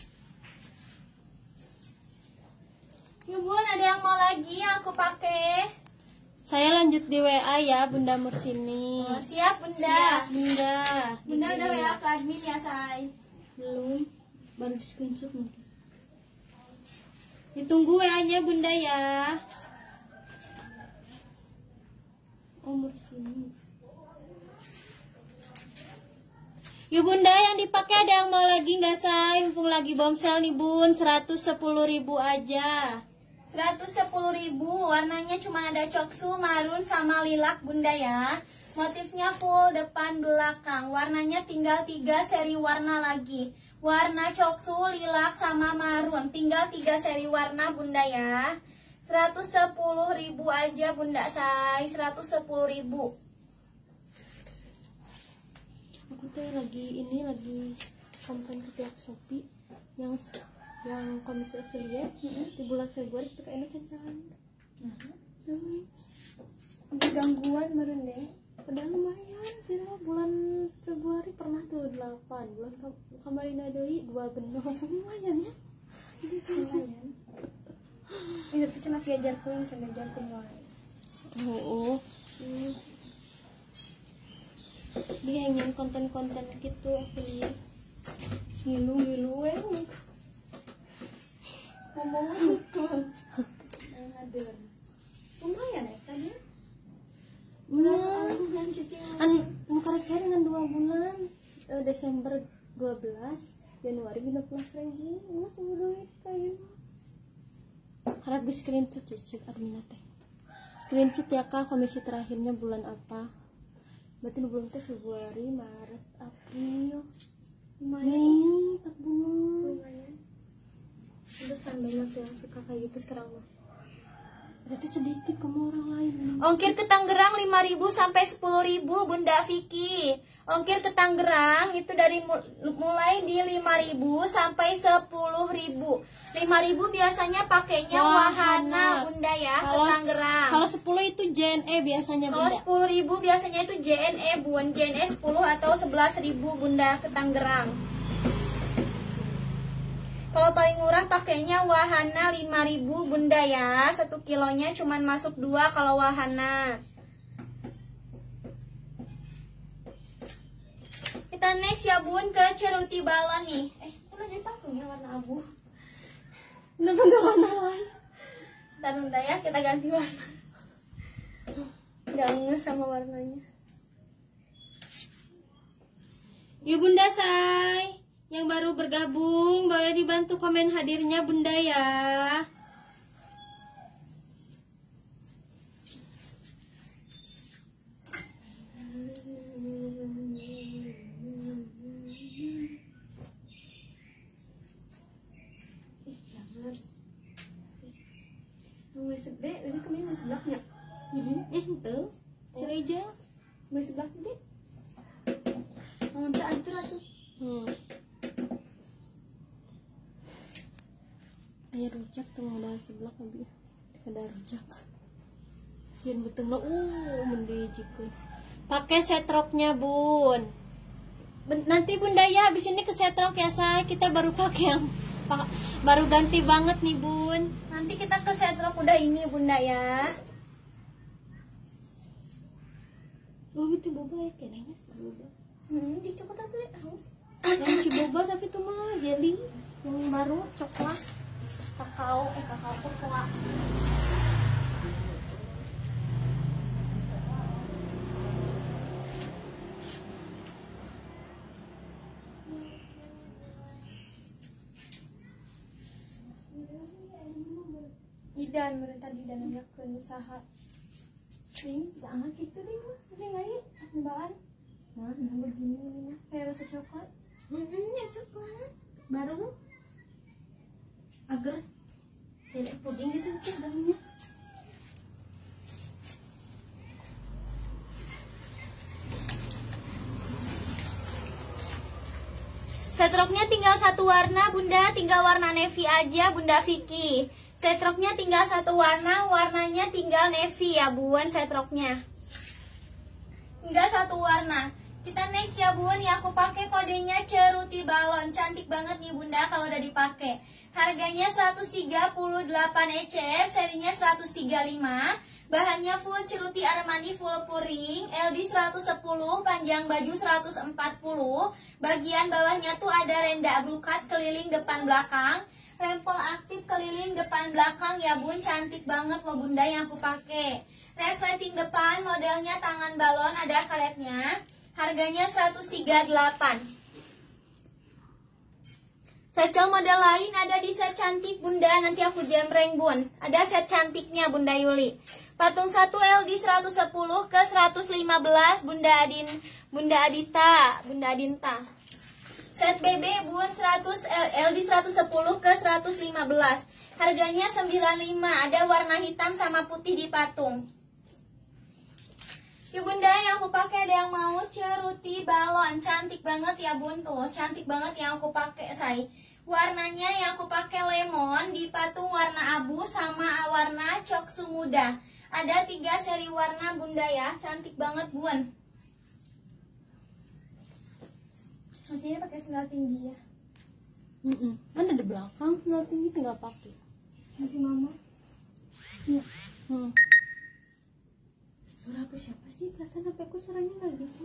Yuk bun, ada yang mau lagi yang aku pakai? Saya lanjut di W A ya bunda Mursini. Oh, siap bunda. Siap bunda. Bunda udah W A ke admin ya say. Belum, baru di screenshot mungkin. Ditunggu W A-nya bunda ya. Oh Mursini. Yuk bunda, yang dipakai ada yang mau lagi nggak say? Mumpung lagi bomsel nih bun, seratus sepuluh ribu aja. seratus sepuluh ribu, warnanya cuma ada coksu, marun, sama lilac bunda ya. Motifnya full depan belakang. Warnanya tinggal tiga seri warna lagi. Warna coksu, lilac, sama marun. Tinggal tiga seri warna bunda ya. seratus sepuluh ribu aja bunda say. seratus sepuluh ribu. Aku tuh lagi ini lagi komplain ke pihak Shopee yang yang komisi affiliate hmm. di bulan Februari itu kayaknya cacahan. Nah, hmm. Ada gangguan baru deh. Padahal lumayan, kira bulan Februari pernah tuh delapan, bulan kemarin ada dua benok, lumayan ya. Lumayan. Ini tuh cuma piajar kuing, cuma piajar kuing lain. Oh, hmm. Dia ingin konten-konten gitu affiliate. Ngilu-ngilu ya. Ngomong gitu. Ngader. Lumayan ya tadi. Bulan an muka saya dengan dua bulan uh, Desember dua belas, Januari lima belas lagi. Masih duit kayak. Harap di screenshot cicit admin teh. Screenshot ya kak, komisi terakhirnya bulan apa? Berarti bulan teh Februari, Maret, April, Mei, empat bulan. Lumayan. Udah banyak yang suka kayak gitu sekarang mah. Berarti sedikit kamu orang lain. Ongkir ke Tangerang lima ribu sampai sepuluh ribu bunda Vicky. Ongkir ke Tangerang itu dari mulai di lima ribu sampai sepuluh ribu. lima ribu biasanya pakainya wahana Bunda ya, kalau, ke Tangerang. Kalau sepuluh itu J N E biasanya Bunda. Kalau sepuluh ribu biasanya itu J N E Bun, J N E sepuluh atau sebelas ribu Bunda ke Tangerang. Kalau paling murah pakainya wahana lima ribu Bunda ya. Satu kilonya cuman masuk dua kalau wahana. Kita next ya Bun ke ceruti balon nih. Eh, udah jadi pakainya warna abu. Kenapa nggak warna lain? Ntar bentar ya, kita ganti warna. Gak nge sama warnanya. Yuk Bunda Say, yang baru bergabung boleh dibantu komen hadirnya Bunda ya. Gede, ini kemarin di sebelahnya. Eh, itu Sireja Di sebelah gede. Mau minta antar tuh. Hmm. Ayo rujak tuh modal sebelah lebih. Ada rujak. Sian betul lo, uh, mendijik. Pakai setroknya Bun. Ben, nanti Bunda ya habis ini ke setrok ya Say. Kita baru pakai yang baru ganti banget nih Bun. Nanti kita ke setrok udah ini Bunda ya. Oh itu boba ya kayaknya si boba. Hmm, di coklat tuh haus. Yang si boba tapi itu mah jelly yang baru coklat kakao eh kakao cocoa. Idan mereka tadi dan ngajakin usaha. Ini tidak angkat gitu deh mah. Ini nggak ya? Mbaan. Nah, nah begini ini kayak rasa coklat. Hmm, ya coklat. Baru agar jadi puding gitu tuh dalamnya. Setroknya tinggal satu warna Bunda, tinggal warna navy aja Bunda Vicky. Setroknya tinggal satu warna, warnanya tinggal navy ya Bun setroknya. Tinggal satu warna. Kita next ya Bun, yang aku pakai kodenya ceruti balon. Cantik banget nih Bunda kalau udah dipakai. Harganya seratus tiga puluh delapan E C, serinya seratus tiga puluh lima. Bahannya full ceruti Armani full puring, L D seratus sepuluh, panjang baju seratus empat puluh. Bagian bawahnya tuh ada renda brokat keliling depan belakang. Rempel aktif keliling depan belakang ya Bun, cantik banget loh Bunda yang aku pakai. Resleting depan, modelnya tangan balon, ada karetnya. Harganya seratus tiga puluh delapan. Secel model lain ada di set cantik Bunda, nanti aku jembreng Bun. Ada set cantiknya Bunda Yuli. Patung satu L D seratus sepuluh ke seratus lima belas Bunda Adin, Bunda Adita, Bunda Adinta. Set B B Bun seratus L D seratus sepuluh ke seratus lima belas. Harganya sembilan puluh lima. Ada warna hitam sama putih di patung. Yuk Bunda, yang aku pakai ada yang mau ceruti balon. Cantik banget ya Bun tuh. Cantik banget yang aku pakai, say. Warnanya yang aku pakai lemon, di patung warna abu sama warna coksu muda. Ada tiga seri warna Bunda ya. Cantik banget Bun. Maksudnya pakai sendal tinggi ya. Mm -mm. Kan ada belakang sendal tinggi tinggal pakai. Nanti mama. Ya. Hmm. Suara aku siapa sih? Perasaan H P aku suaranya nggak gitu.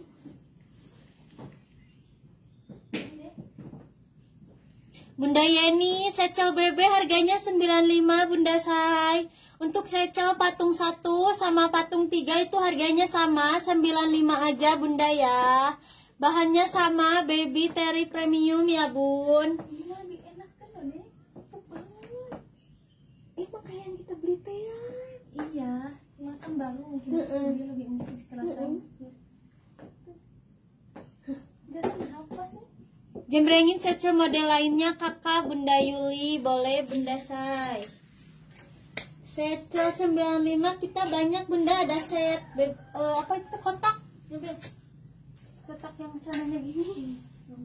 Bunda Yeni, secel B B harganya sembilan puluh lima Bunda Say. Untuk secel patung satu sama patung tiga itu harganya sama, sembilan puluh lima aja Bunda ya. Bahannya sama, baby terry premium ya Bun. Ini lebih enak kan loh deh. Empuk banget. Eh makanya yang kita beli teh ya. Iya, cuma kan baru mungkin uh -uh. dia lebih empuk kerasa. Uh -uh. Dia kan apa sih? Jembrengin secel model lainnya kakak Bunda Yuli, boleh Bunda Say. Secel sembilan puluh lima kita banyak Bunda, ada set uh, apa itu kotak. kotak yang celananya gini.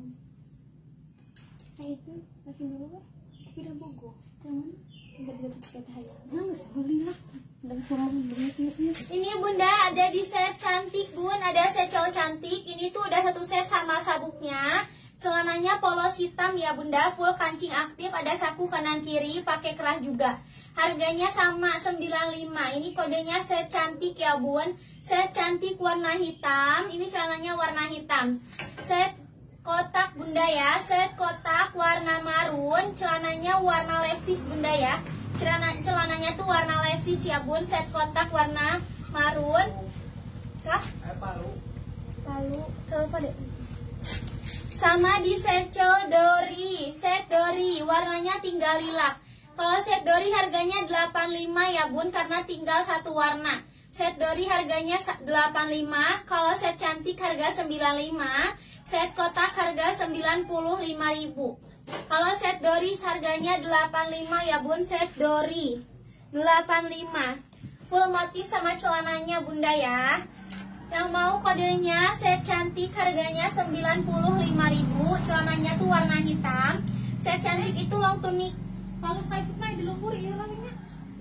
Kayak itu, pakai dulu kan? Tapi udah bogo. Yang mana? Enggak dapat kata hayang. Nggak boleh lah. Dan ngomong banget. Ini bunda ada di set cantik bun, ada set cowok cantik. Ini tuh udah satu set sama sabuknya. Celananya polos hitam ya bunda, full kancing aktif, ada saku kanan kiri, pakai kerah juga. Harganya sama sembilan puluh lima. Ini kodenya set cantik ya bun. Set cantik warna hitam. Ini celananya warna hitam. Set kotak bunda ya, set kotak warna marun. Celananya warna levis bunda ya. Celana, celananya tuh warna levis ya bun. Set kotak warna marun. Kah? Palu. Palu. Coba deh. Sama di set dori, set dori warnanya tinggal lilac. Kalau set dori harganya delapan puluh lima ya bun, karena tinggal satu warna. Set dori harganya delapan puluh lima, kalau set cantik harga sembilan puluh lima, set kotak harga sembilan puluh lima ribu. Kalau set dori harganya delapan puluh lima ya bun, set dori delapan puluh lima. Full motif sama celananya bunda ya. Yang mau kodenya set cantik harganya sembilan puluh lima ribu. Celananya tuh warna hitam. Set cantik itu long tunic. Kalau pakai main dilumpur ya lamanya.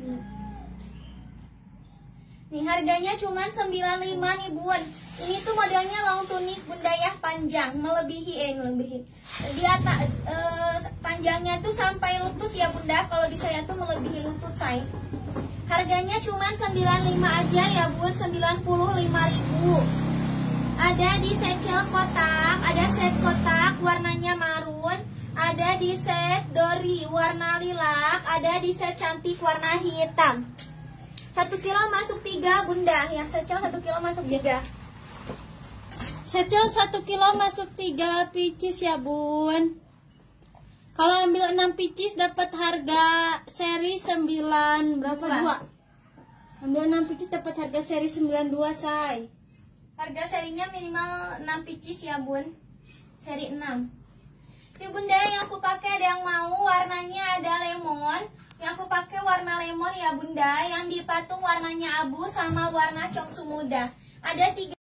Nih harganya cuma sembilan puluh lima nih bun. Ini tuh modelnya long tunic bunda ya, panjang, melebihi eh melebihi. Di atas eh, panjangnya tuh sampai lutut ya bunda. Kalau di saya tuh melebihi lutut saya. Harganya cuma sembilan puluh lima aja ya bun, sembilan puluh lima ribu. Ada di set cel kotak, ada set kotak warnanya marun, ada di set dori warna lilac, ada di set cantik warna hitam. Satu kilo masuk tiga bunda, yang set cel satu kilo masuk tiga. Secel satu kilo masuk tiga pieces ya bun. Kalau ambil enam pieces dapat harga seri sembilan berapa Dua. dua? Ambil enam pieces dapat harga seri sembilan dua say. Harga serinya minimal enam pieces ya bun. Seri enam. Ini bunda yang aku pakai ada yang mau warnanya ada lemon. Yang aku pakai warna lemon ya bunda. Yang di patung warnanya abu sama warna coksu muda. Ada tiga